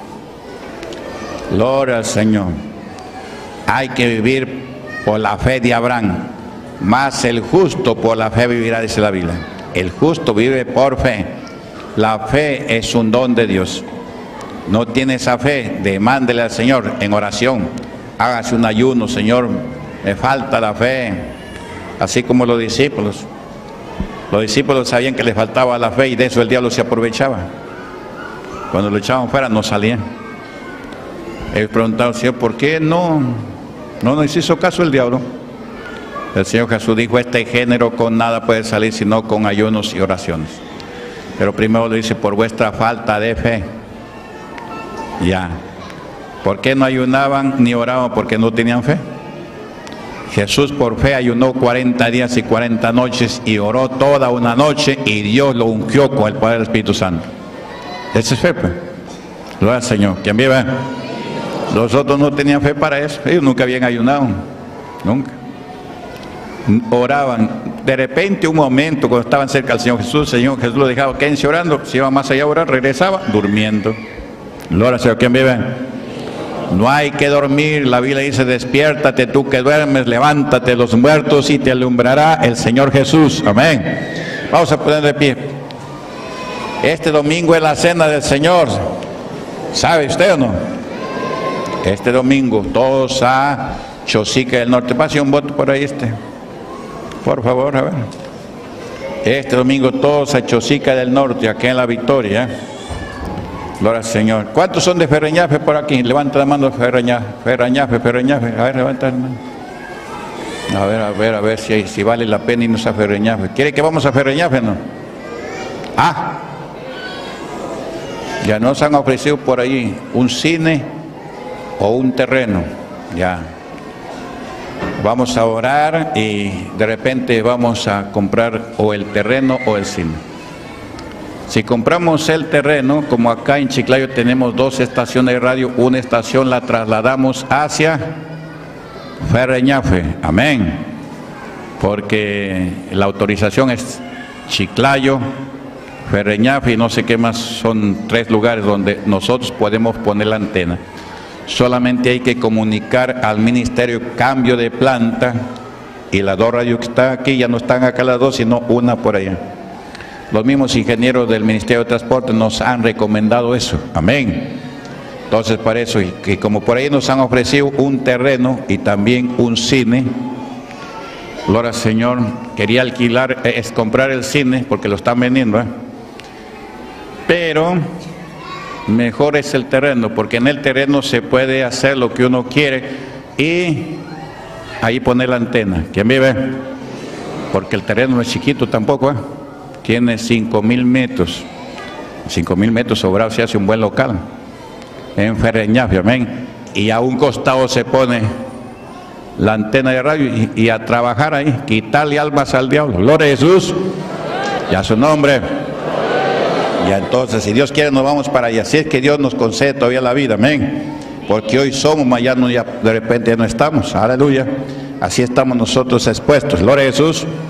Gloria al Señor. Hay que vivir por la fe de Abraham. Más el justo por la fe vivirá, dice la Biblia. El justo vive por fe. La fe es un don de Dios. No tiene esa fe, demándele al Señor en oración. Hágase un ayuno, Señor. Me falta la fe, así como los discípulos. Los discípulos sabían que les faltaba la fe y de eso el diablo se aprovechaba. Cuando lo echaban fuera no salían. Ellos preguntaron, Señor, ¿por qué no, no nos hizo caso el diablo? El Señor Jesús dijo, este género con nada puede salir sino con ayunos y oraciones. Pero primero le dice, por vuestra falta de fe. Ya. ¿Por qué no ayunaban ni oraban? Porque no tenían fe. Jesús por fe ayunó cuarenta días y cuarenta noches y oró toda una noche y Dios lo ungió con el poder del Espíritu Santo. Ese es fe, pues. Gloria al Señor. ¿Quién vive? Los otros no tenían fe para eso. Ellos nunca habían ayunado. Nunca. Oraban. De repente, un momento, cuando estaban cerca del Señor Jesús, el Señor Jesús lo dejaba, quédense orando. Se iba más allá a orar, regresaba, durmiendo. Gloria al Señor. ¿Quién vive? No hay que dormir, la Biblia dice, despiértate tú que duermes, levántate los muertos y te alumbrará el Señor Jesús. Amén. Vamos a poner de pie. Este domingo es la cena del Señor. ¿Sabe usted o no? Este domingo, todos a Chosica del Norte. Pase un voto por ahí este. Por favor, a ver. Este domingo todos a Chosica del Norte, aquí en La Victoria. Gloria al Señor. ¿Cuántos son de Ferreñafe por aquí? Levanta la mano, Ferreñafe, Ferreñafe, Ferreñafe. A ver, levanta la mano. A ver, a ver, a ver si, si vale la pena irnos a Ferreñafe. ¿Quiere que vamos a Ferreñafe, no? Ah, ya nos han ofrecido por ahí un cine o un terreno. Ya. Vamos a orar y de repente vamos a comprar o el terreno o el cine. Si compramos el terreno, como acá en Chiclayo tenemos dos estaciones de radio, una estación la trasladamos hacia Ferreñafe, amén, porque la autorización es Chiclayo, Ferreñafe y no sé qué más, son tres lugares donde nosotros podemos poner la antena. Solamente hay que comunicar al ministerio cambio de planta y las dos radios que están aquí ya no están acá las dos, sino una por allá. Los mismos ingenieros del Ministerio de Transporte nos han recomendado eso, amén. Entonces, para eso, y que como por ahí nos han ofrecido un terreno y también un cine, gloria al Señor, quería alquilar, es comprar el cine porque lo están vendiendo, ¿eh? Pero mejor es el terreno, porque en el terreno se puede hacer lo que uno quiere y ahí poner la antena. ¿Quién vive? Porque el terreno no es chiquito tampoco, ¿eh? Tiene cinco mil metros. cinco mil metros sobrados se hace un buen local. En Ferreñafe, amén. Y a un costado se pone la antena de radio y, y a trabajar ahí, quitarle almas al diablo. Gloria a Jesús. Ya su nombre. Ya entonces, si Dios quiere, nos vamos para allá. Si es que Dios nos concede todavía la vida, amén. Porque hoy somos, mañana ya de repente ya no estamos. Aleluya. Así estamos nosotros expuestos. Gloria a Jesús.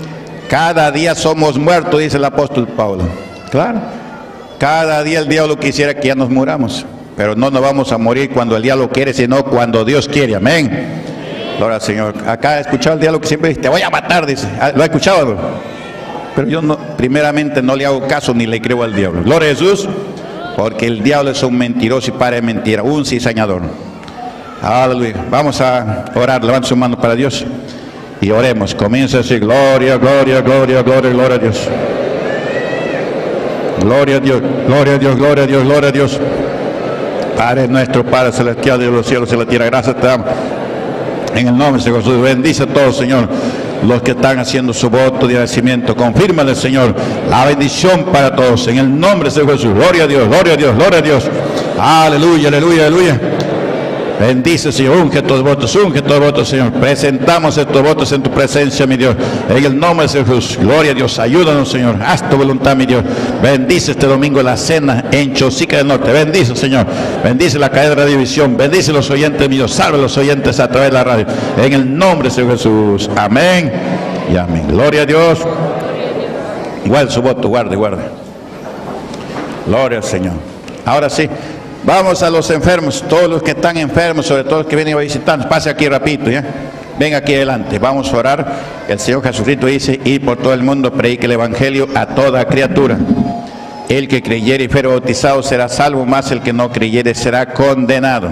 Cada día somos muertos, dice el apóstol Pablo. Claro, cada día el diablo quisiera que ya nos muramos, pero no nos vamos a morir cuando el diablo quiere, sino cuando Dios quiere. Amén. Gloria al Señor. Acá he escuchado el diablo que siempre dice, te voy a matar, dice. ¿Lo ha escuchado? ¿No? Pero yo no, primeramente no le hago caso ni le creo al diablo. Gloria a Jesús. Porque el diablo es un mentiroso y padre de mentira, un cizañador. Aleluya. Vamos a orar, levanta su mano para Dios y oremos. Comienza a decir gloria, gloria, gloria, gloria, gloria a Dios. Gloria a Dios, gloria a Dios, gloria a Dios, gloria a Dios. Padre nuestro, Padre celestial de los cielos y la tierra, gracias te damos. En el nombre de Jesús, bendice a todos, Señor, los que están haciendo su voto de agradecimiento. Confírmale, Señor, la bendición para todos. En el nombre de Jesús, gloria a Dios, gloria a Dios, gloria a Dios. Aleluya, aleluya, aleluya. Bendice, Señor, unge estos votos, unge estos votos, Señor. Presentamos estos votos en tu presencia, mi Dios. En el nombre de Jesús, gloria a Dios. Ayúdanos, Señor. Haz tu voluntad, mi Dios. Bendice este domingo la cena en Chosica del Norte. Bendice, Señor. Bendice la cadena de división. Bendice los oyentes, mi Dios. Salve a los oyentes a través de la radio. En el nombre de Jesús. Amén y amén. Gloria a Dios. Guarde su voto, guarde, guarde. Gloria al Señor. Ahora sí. Vamos a los enfermos, todos los que están enfermos, sobre todo los que vienen a visitarnos. Pase aquí rapidito, ¿ya? Venga aquí adelante, vamos a orar. El Señor Jesucristo dice, ir por todo el mundo, predique el Evangelio a toda criatura. El que creyere y fuere bautizado será salvo, más el que no creyere será condenado.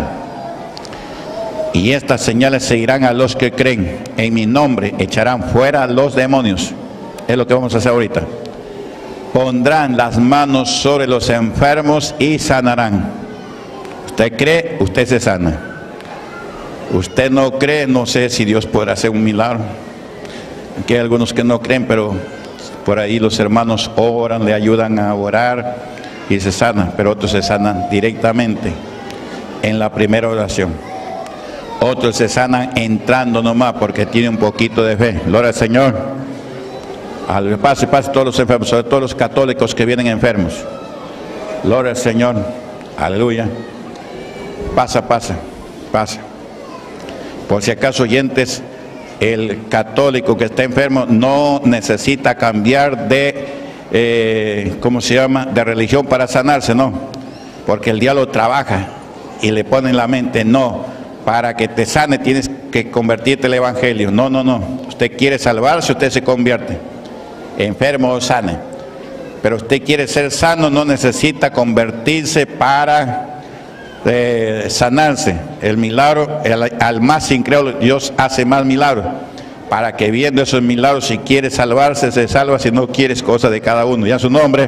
Y estas señales seguirán a los que creen. En mi nombre echarán fuera los demonios. Es lo que vamos a hacer ahorita. Pondrán las manos sobre los enfermos y sanarán. Usted cree, usted se sana. Usted no cree, no sé si Dios podrá hacer un milagro. Aquí hay algunos que no creen, pero por ahí los hermanos oran, le ayudan a orar y se sanan, pero otros se sanan directamente en la primera oración. Otros se sanan entrando nomás porque tienen un poquito de fe. Gloria al Señor. Al pase, pase todos los enfermos, sobre todo los católicos que vienen enfermos. Gloria al Señor. Aleluya. Pasa, pasa, pasa. Por si acaso, oyentes, el católico que está enfermo no necesita cambiar de, eh, ¿cómo se llama?, de religión para sanarse, no. Porque el diablo trabaja y le pone en la mente, no, para que te sane tienes que convertirte al Evangelio. No, no, no. Usted quiere salvarse, usted se convierte. Enfermo o sane. Pero usted quiere ser sano, no necesita convertirse para Eh, sanarse. El milagro, el, al más incrédulo Dios hace más milagros, para que viendo esos milagros, si quiere salvarse se salva, si no quiere es cosa de cada uno. Ya su nombre.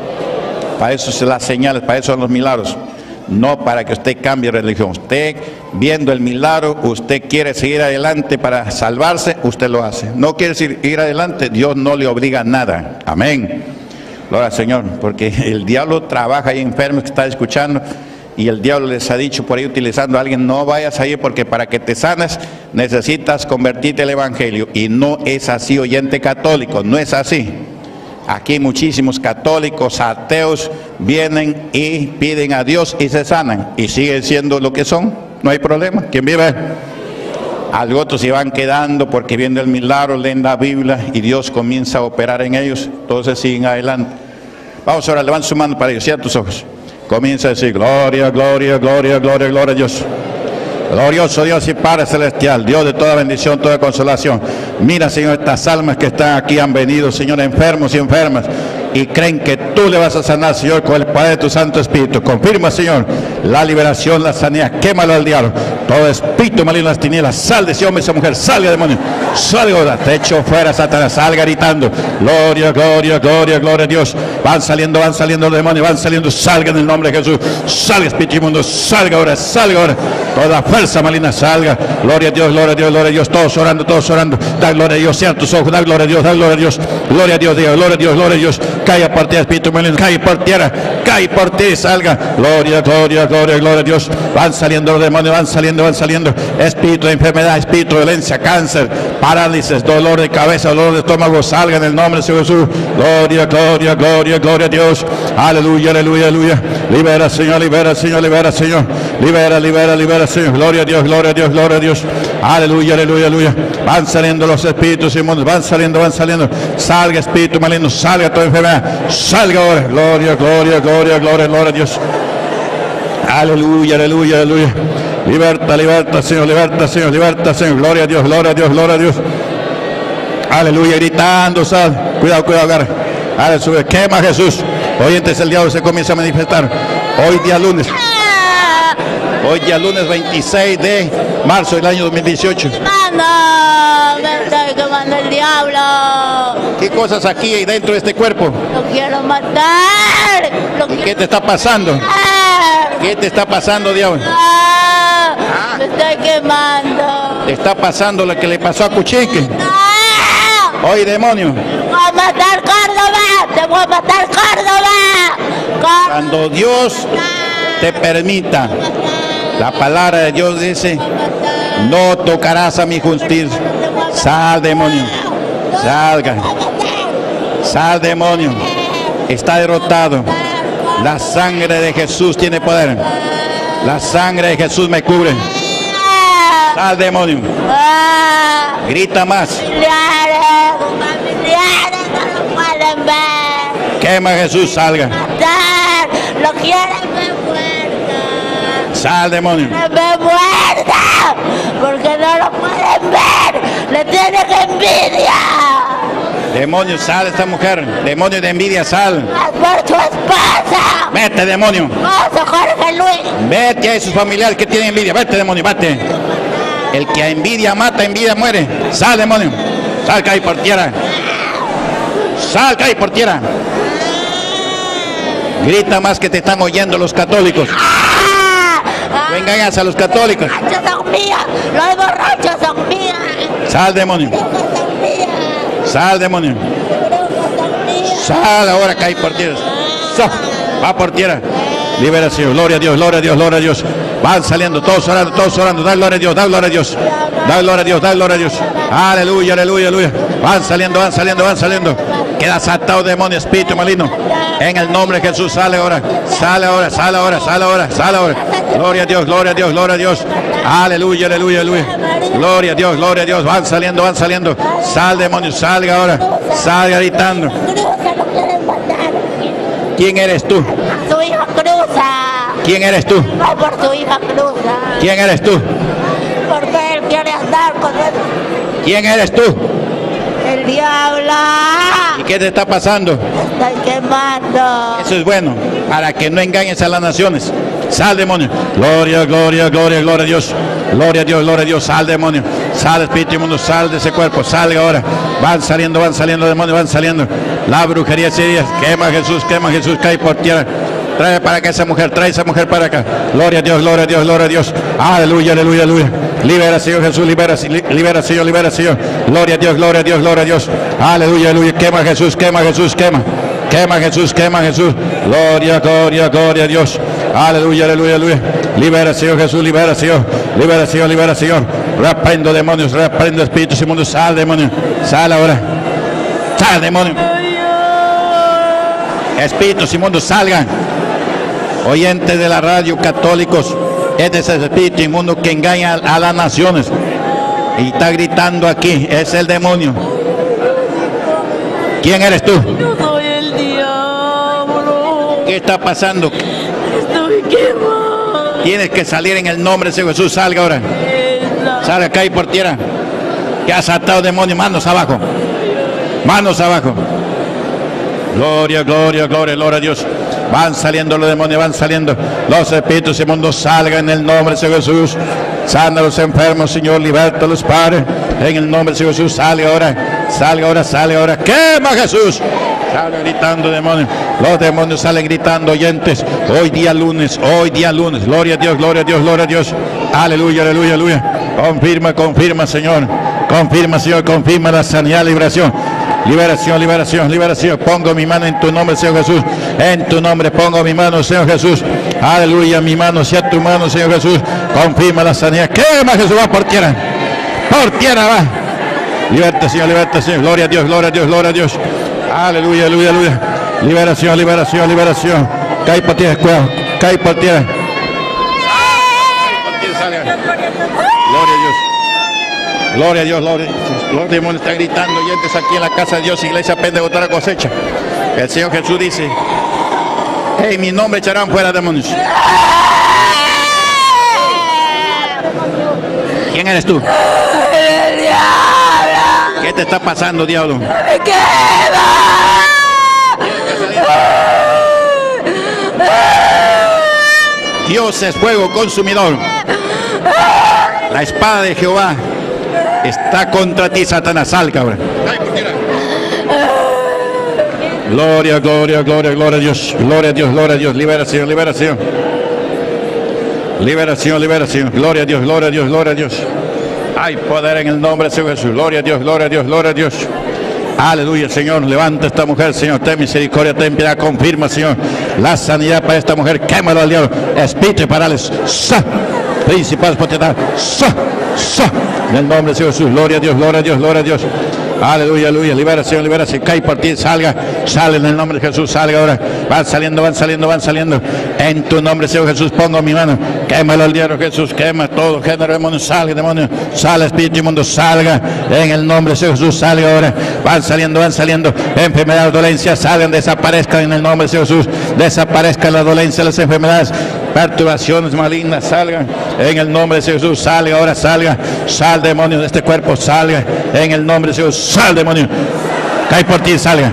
Para eso son las señales, para eso son los milagros, no para que usted cambie religión. Usted viendo el milagro, usted quiere seguir adelante para salvarse, usted lo hace. No quiere seguir adelante, Dios no le obliga a nada. Amén. Gloria al Señor. Porque el diablo trabaja ahí enfermo que está escuchando. Y el diablo les ha dicho por ahí utilizando a alguien, no vayas ahí porque para que te sanes necesitas convertirte al Evangelio. Y no es así, oyente católico, no es así. Aquí muchísimos católicos, ateos, vienen y piden a Dios y se sanan. Y siguen siendo lo que son, no hay problema. ¿Quién vive? Algo otros se van quedando porque viendo el milagro, leen la Biblia y Dios comienza a operar en ellos. Entonces siguen adelante. Vamos ahora, levanta su mano para Dios, cierra tus ojos. Comienza a decir, gloria, gloria, gloria, gloria, gloria a Dios. Glorioso Dios y Padre Celestial, Dios de toda bendición, toda consolación. Mira, Señor, estas almas que están aquí han venido, Señor, enfermos y enfermas, y creen que tú le vas a sanar, Señor, con el poder de tu Santo Espíritu. Confirma, Señor, la liberación, la sanidad. Quémalo al diablo. Todo espíritu maligno en las tinieblas, sal de ese hombre y esa mujer, salga, demonio, salga ahora, te echo fuera, Satanás, salga gritando, gloria, gloria, gloria, gloria a Dios. Van saliendo, van saliendo los demonios, van saliendo, salga en el nombre de Jesús. Salga, espíritu inmundo, salga ahora, salga ahora. Toda fuerza maligna salga. Gloria a Dios, gloria a Dios, gloria a Dios. Todos orando, todos orando. Da gloria a Dios, cierra tus ojos, da gloria a Dios, da gloria a Dios. Gloria a Dios, Dios, gloria a Dios, gloria a Dios. Cae por tierra, espíritu maligno, cae por tierra, cae por ti, salga. Gloria, gloria, gloria, gloria a Dios. Van saliendo los demonios, van saliendo. saliendo, van saliendo. Espíritu de enfermedad, espíritu de violencia, cáncer, parálisis, dolor de cabeza, dolor de estómago, salga en el nombre de Jesús. Gloria, gloria, gloria, gloria a Dios. Aleluya, aleluya, aleluya. Libera, Señor, libera, Señor, libera, Señor. Libera, libera, libera, Señor. Gloria a Dios, gloria a Dios, gloria a Dios. Aleluya, aleluya, aleluya. Van saliendo los espíritus inmundos, van saliendo, van saliendo. Salga espíritu maligno, salga toda enfermedad. Salga ahora. Gloria, gloria, gloria, gloria, gloria a Dios. Aleluya, aleluya, aleluya. Liberta, liberta, Señor, liberta, Señor, liberta, Señor. Gloria a Dios, gloria a Dios, gloria a Dios. Aleluya, gritando, sal. Cuidado, cuidado, agarra. Aleluya, quema Jesús. Hoy entonces el diablo se comienza a manifestar. Hoy día lunes. Hoy día lunes veintiséis de marzo del año dos mil dieciocho. ¡Manda! Me está quemando el diablo. ¿Qué cosas aquí hay dentro de este cuerpo? Lo quiero matar. Lo ¿Y quiero qué te está pasando? matar. ¿Qué te está pasando, diablo? Ah, me estoy quemando. Te está pasando lo que le pasó a Cuchique. Ah, Hoy, demonio. voy a matar Córdoba. Te voy a matar Córdoba. Córdoba. Cuando Dios te permita, la palabra de Dios dice, no tocarás a mi justicia. Sal, demonio. Salga. Sal, demonio. Está derrotado. La sangre de Jesús tiene poder. La sangre de Jesús me cubre. Sal, demonio. Ah, Grita más. familiares, familiares no lo pueden ver. Quema Jesús, salga. Matar. Lo quieren ver muerto. Sal, demonio. ¡Me muerta! Porque no lo pueden ver. Le tiene que envidia. Demonio, sal esta mujer. Demonio de envidia, sal. ¡Es por tu esposa! Vete, demonio. ¡Vamos, Jorge Luis! Vete a esos familiares que tienen envidia. Vete, demonio, vete. El que a envidia mata, envidia muere. Sal, demonio. Sal, cae por tierra. Sal, cae por tierra. Grita más que te están oyendo los católicos. No engañas a los católicos. ¡Borrachos son mías! ¡Los borrachos son mías! Sal, demonio. Son mías. Sal, demonio. Son mías. Sal, ahora cae por tierra. Sal, va por tierra. Liberación. Gloria a Dios, gloria a Dios, gloria a Dios. Van saliendo, todos orando, todos orando. Da gloria a Dios, da gloria a Dios. Da gloria a Dios, da gloria a Dios. Aleluya, aleluya, aleluya. Van saliendo, van saliendo, van saliendo. Queda atado demonio, espíritu maligno. En el nombre de Jesús, sale ahora. Sale ahora, sale ahora, sale ahora, sale ahora. Gloria a Dios, gloria a Dios, gloria a Dios. Aleluya, aleluya, aleluya. Gloria a Dios, gloria a Dios. Van saliendo, van saliendo. Sal, demonio, salga ahora. Salga gritando. Cruza, lo quieren matar. ¿Quién eres tú? Su hija cruza. ¿Quién eres tú? No por su hija cruza. ¿Quién eres tú? Porque él quiere andar con él. ¿Quién eres tú? El diablo. ¿Y qué te está pasando? Estoy quemando. Eso es bueno, para que no engañes a las naciones. Sal, demonio. Gloria, gloria, gloria, gloria a Dios. Gloria a Dios, gloria a Dios. Sal, demonio. Sal, espíritu inmundo, sal de ese cuerpo. Salga ahora. Van saliendo, van saliendo, demonios, van saliendo. La brujería ese día. Quema Jesús, quema Jesús, cae por tierra. Trae para acá esa mujer, trae esa mujer para acá. Gloria a Dios, gloria a Dios, gloria a Dios. Aleluya, aleluya, aleluya. Libera, Señor Jesús, libera, libera, Señor, libera, Señor. Gloria a Dios, gloria a Dios, gloria a Dios. Aleluya, aleluya. Quema Jesús, quema Jesús, quema. Quema Jesús, quema Jesús. Gloria, gloria, gloria a Dios. Aleluya, aleluya, aleluya. Libera, Señor Jesús, libera, Señor. Libera, Señor, libera, Señor. Reprendo demonios, reprendo espíritus inmundos. Sal, demonio. Sal ahora. Sal, demonio. Espíritus inmundos, salgan. Oyentes de la radio, católicos, este es el espíritu inmundo que engaña a las naciones y está gritando aquí, es el demonio. ¿Quién eres tú? Yo soy el diablo. ¿Qué está pasando? Estoy quemado. Tienes que salir en el nombre de Jesús. Salga ahora. Salga, cae por tierra. Que has atado demonio. Manos abajo. Manos abajo. Gloria, gloria, gloria, gloria a Dios. Van saliendo los demonios, van saliendo los espíritus inmundos. Salgan en el nombre de Jesús. Sana a los enfermos, Señor. Liberta a los padres. En el nombre de Jesús. Salga ahora. Salga ahora, sale ahora. ¡Quema Jesús! Sale gritando demonios. Los demonios salen gritando, oyentes. Hoy día lunes, hoy día lunes. Gloria a Dios, gloria a Dios, gloria a Dios. Aleluya, aleluya, aleluya. Confirma, confirma, Señor. Confirma, Señor, confirma la sanidad, liberación. Liberación, liberación, liberación. Pongo mi mano en tu nombre, Señor Jesús. En tu nombre pongo mi mano, Señor Jesús. Aleluya, mi mano sea tu mano, Señor Jesús. Confirma la sanidad. Quema, Jesús, va por tierra. Por tierra va. Liberta, Señor, liberta, Señor. Gloria a Dios, gloria a Dios, gloria a Dios. Aleluya, aleluya, aleluya. Liberación, liberación, liberación. Cae por tierra, cuidado. Cae por tierra. Gloria a Dios. Gloria a Dios, gloria a Dios. Los demonios están gritando, oyentes aquí en la casa de Dios, Iglesia Pentecostal Cosecha. El Señor Jesús dice: en mi nombre echarán fuera demonios. ¿Quién eres tú? ¡El diablo! ¿Qué te está pasando, diablo? ¡Me quema! Dios es fuego consumidor. La espada de Jehová está contra ti, Satanás. Salga ahora. Gloria, gloria, gloria, gloria a Dios. Gloria a Dios, gloria a Dios. Liberación, liberación. Liberación, liberación. Gloria a Dios, gloria a Dios, gloria a Dios. Hay poder en el nombre de Jesús. Gloria a Dios, gloria a Dios, gloria a Dios. Aleluya, Señor. Levanta a esta mujer, Señor. Ten misericordia, ten piedad. Confirma, Señor, la sanidad para esta mujer. Quémalo al diablo. Espíritu y parálisis. ¡Sa! Principales potestades. ¡Sa! ¡Sa! En el nombre de Jesús. Gloria a Dios, gloria a Dios, gloria a Dios. Aleluya, aleluya. Liberación, liberación. Cae por ti, salga. Sale en el nombre de Jesús. Salga ahora. Van saliendo, van saliendo, van saliendo. En tu nombre, Señor Jesús, pongo mi mano. Quémalo al diablo, Jesús. Quema todo género de demonio. Salga, demonio. Sale, espíritu inmundo. Salga. En el nombre de Señor Jesús. Salga ahora. Van saliendo, van saliendo. Enfermedades, dolencias. Salgan, desaparezcan en el nombre de Señor Jesús. Desaparezcan las dolencias, las enfermedades. Perturbaciones malignas. Salgan. En el nombre de Jesús. Salga ahora. Salga. Sal, demonio, de este cuerpo. Salga. En el nombre de Jesús. Sal, demonio. Cae por ti, salga.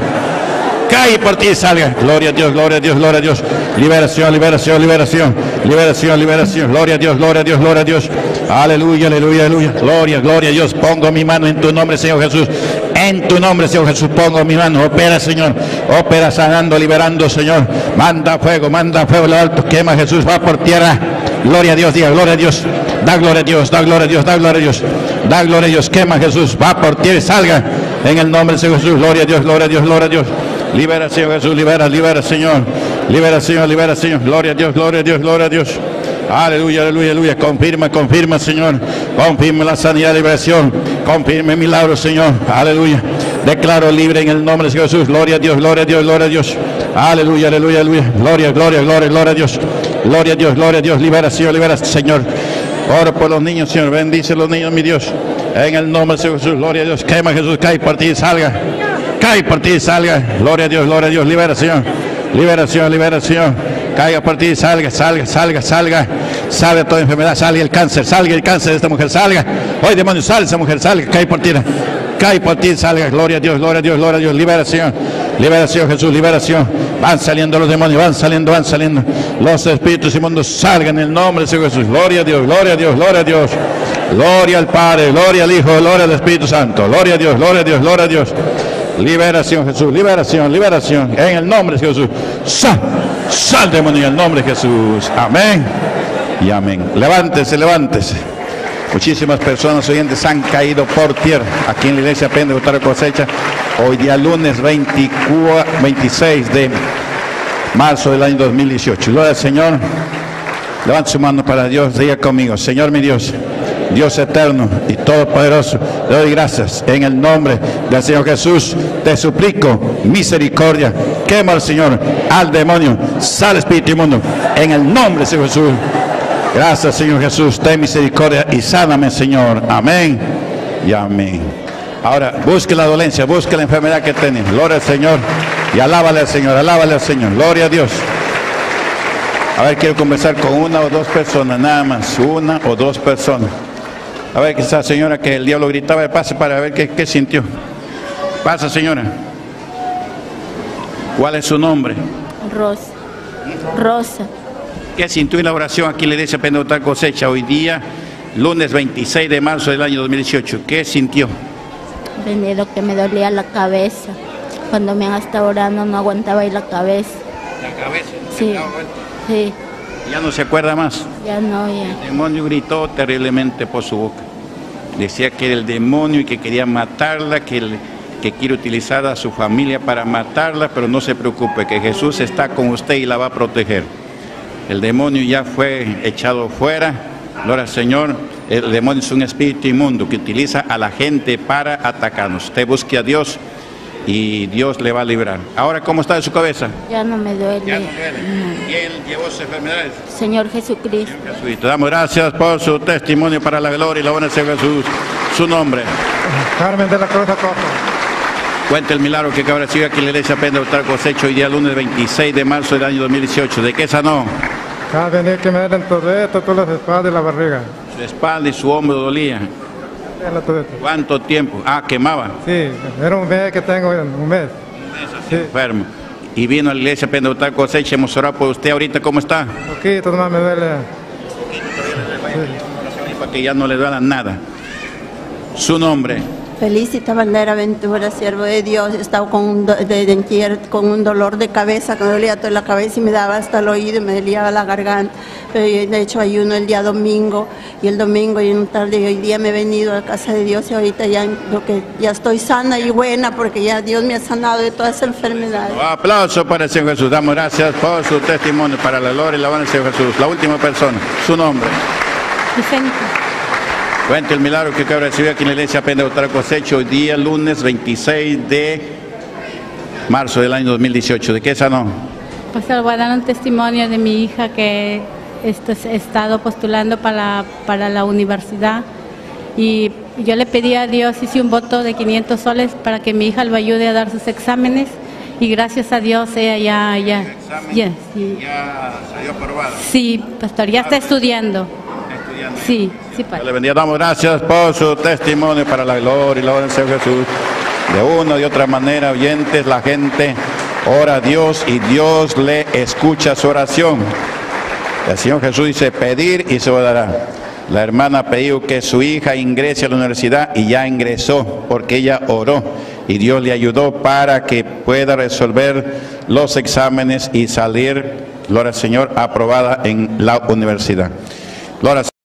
Cae por ti, salga. Gloria a Dios, gloria a Dios, gloria a Dios. Liberación, liberación, liberación. Liberación, liberación. Gloria a Dios, gloria a Dios, gloria a Dios. Aleluya, aleluya, aleluya. Gloria, gloria a Dios. Pongo mi mano en tu nombre, Señor Jesús. En tu nombre, Señor Jesús, pongo mi mano. Opera, Señor. Opera sanando, liberando, Señor. Manda fuego, manda fuego. Lo alto, quema, Jesús. Va por tierra. Gloria a Dios, diga, gloria a Dios. Da gloria a Dios, da gloria a Dios, da gloria a Dios. Da gloria a Dios, quema, Jesús. Va por tierra y salga. En el nombre de Señor Jesús. Gloria a Dios, gloria a Dios, gloria a Dios. Libera, Señor Jesús, libera, libera, Señor. Libera, Señor, libera, Señor. Gloria a Dios, gloria a Dios, gloria a Dios. Aleluya, aleluya, aleluya. Confirma, confirma, Señor. Confirma la sanidad, liberación. Confirme milagros, Señor. Aleluya. Declaro libre en el nombre de Jesús. Gloria a Dios, gloria a Dios, gloria a Dios. Aleluya, aleluya, aleluya. Gloria, gloria, gloria, gloria a Dios. Gloria a Dios, gloria a Dios. Liberación, liberación, Señor. Oro por los niños, Señor. Bendice a los niños, mi Dios. En el nombre de Jesús. Gloria a Dios. Quema, Jesús. Cae por ti y salga. Cae por ti y salga. Gloria a Dios, gloria a Dios. Liberación. Liberación, liberación. Caiga por ti y salga, salga, salga, salga. Salga toda enfermedad. Salga el cáncer. Salga el cáncer de esta mujer. Salga. Hoy, demonio, sale esa mujer. Salga. Cae por ti. Cae por ti, salga. Gloria a Dios, gloria a Dios, gloria a Dios. Liberación, liberación, Jesús, liberación. Van saliendo los demonios, van saliendo, van saliendo. Los espíritus inmundos salgan en el nombre de Jesús. Gloria a Dios, gloria a Dios, gloria a Dios. Gloria al Padre, gloria al Hijo, gloria al Espíritu Santo. Gloria a Dios, gloria a Dios, gloria a Dios. Liberación, Jesús, liberación, liberación. En el nombre de Jesús. Sal, sal, demonio, en el nombre de Jesús. Amén y amén. Levántese, levántese. Muchísimas personas oyentes han caído por tierra aquí en la iglesia Pentecostal Cosecha. Hoy día lunes veinticuatro, veintiséis de marzo del año dos mil dieciocho. Gloria al Señor. Levante su mano para Dios. Diga conmigo: Señor mi Dios, Dios eterno y todopoderoso, le doy gracias en el nombre del Señor Jesús. Te suplico misericordia. Quema al Señor al demonio. Sale espíritu inmundo en el nombre del Señor Jesús. Gracias, Señor Jesús. Ten misericordia y sáname, Señor. Amén y amén. Ahora, busque la dolencia, busque la enfermedad que tiene. Gloria al Señor y alábale al Señor, alábale al Señor. Gloria a Dios. A ver, quiero conversar con una o dos personas, nada más. Una o dos personas. A ver, que esa señora que el diablo gritaba, pase para ver qué, qué sintió. Pasa, señora. ¿Cuál es su nombre? Rosa. Rosa. ¿Qué sintió en la oración aquí en la iglesia Pentecostal Cosecha hoy día, lunes veintiséis de marzo del año dos mil dieciocho? ¿Qué sintió? Venido que me dolía la cabeza. Cuando me han estado orando no aguantaba ahí la cabeza. ¿La cabeza? Sí. Sí. ¿Ya no se acuerda más? Ya no, ya. El demonio gritó terriblemente por su boca. Decía que era el demonio y que quería matarla, que, el, que quiere utilizar a su familia para matarla, pero no se preocupe, que Jesús está con usted y la va a proteger. El demonio ya fue echado fuera. Gloria al Señor. El demonio es un espíritu inmundo que utiliza a la gente para atacarnos. Usted busque a Dios y Dios le va a librar. Ahora, ¿cómo está de su cabeza? Ya no me duele. Ya no duele. ¿Quién llevó sus enfermedades? Señor Jesucristo. Señor Jesucristo. Damos gracias por su testimonio para la gloria y la honra de Jesús. Su nombre. Carmen de la Cruz Acosta. Cuenta el milagro que acaba de recibir aquí en la iglesia Pentecostal Cosecha hoy día lunes veintiséis de marzo del año dos mil dieciocho. ¿De qué sanó? Cada venir que me den todo esto, todas las espaldas y la barriga. Su espalda y su hombro dolía. Era todo esto. ¿Cuánto tiempo? Ah, quemaba. Sí, era un mes que tengo, un mes. Sí. Enfermo. Y vino a la iglesia Pentecostal Cosecha, hemos orado por usted. ¿Ahorita cómo está? Un poquito nomás me duele. Sí. Para que ya no le duela nada. Su nombre. Felicita Bandera Ventura, siervo de Dios. He estado con un, do, de, de, con un dolor de cabeza, que me dolía toda la cabeza y me daba hasta el oído y me dolía la garganta. Pero yo he hecho ayuno el día domingo y el domingo y en tarde y hoy día me he venido a la casa de Dios y ahorita ya, lo que, ya estoy sana y buena porque ya Dios me ha sanado de todas esas enfermedades. Un aplauso para el Señor Jesús. Damos gracias por su testimonio para la gloria y la honra del Señor Jesús. La última persona. Su nombre. Vicente. Cuente el milagro que acaba de recibir aquí en la iglesia Pentecostal Cosecha hoy día lunes veintiséis de marzo del año dos mil dieciocho. ¿De qué sanó? Pues le voy a dar un testimonio de mi hija que esto, he estado postulando para, para la universidad y yo le pedí a Dios, hice un voto de quinientos soles para que mi hija lo ayude a dar sus exámenes y gracias a Dios ella ya, ya, ya, sí. Ya salió aprobada. Sí, pastor, ya está estudiando. Sí, sí, padre. Le bendiga. Damos gracias por su testimonio para la gloria y la honra del Señor Jesús. De una y otra manera, oyentes, la gente ora a Dios y Dios le escucha su oración. El Señor Jesús dice, pedir y se os dará. La hermana ha pedido que su hija ingrese a la universidad y ya ingresó porque ella oró y Dios le ayudó para que pueda resolver los exámenes y salir, gloria al Señor, aprobada en la universidad. Gloria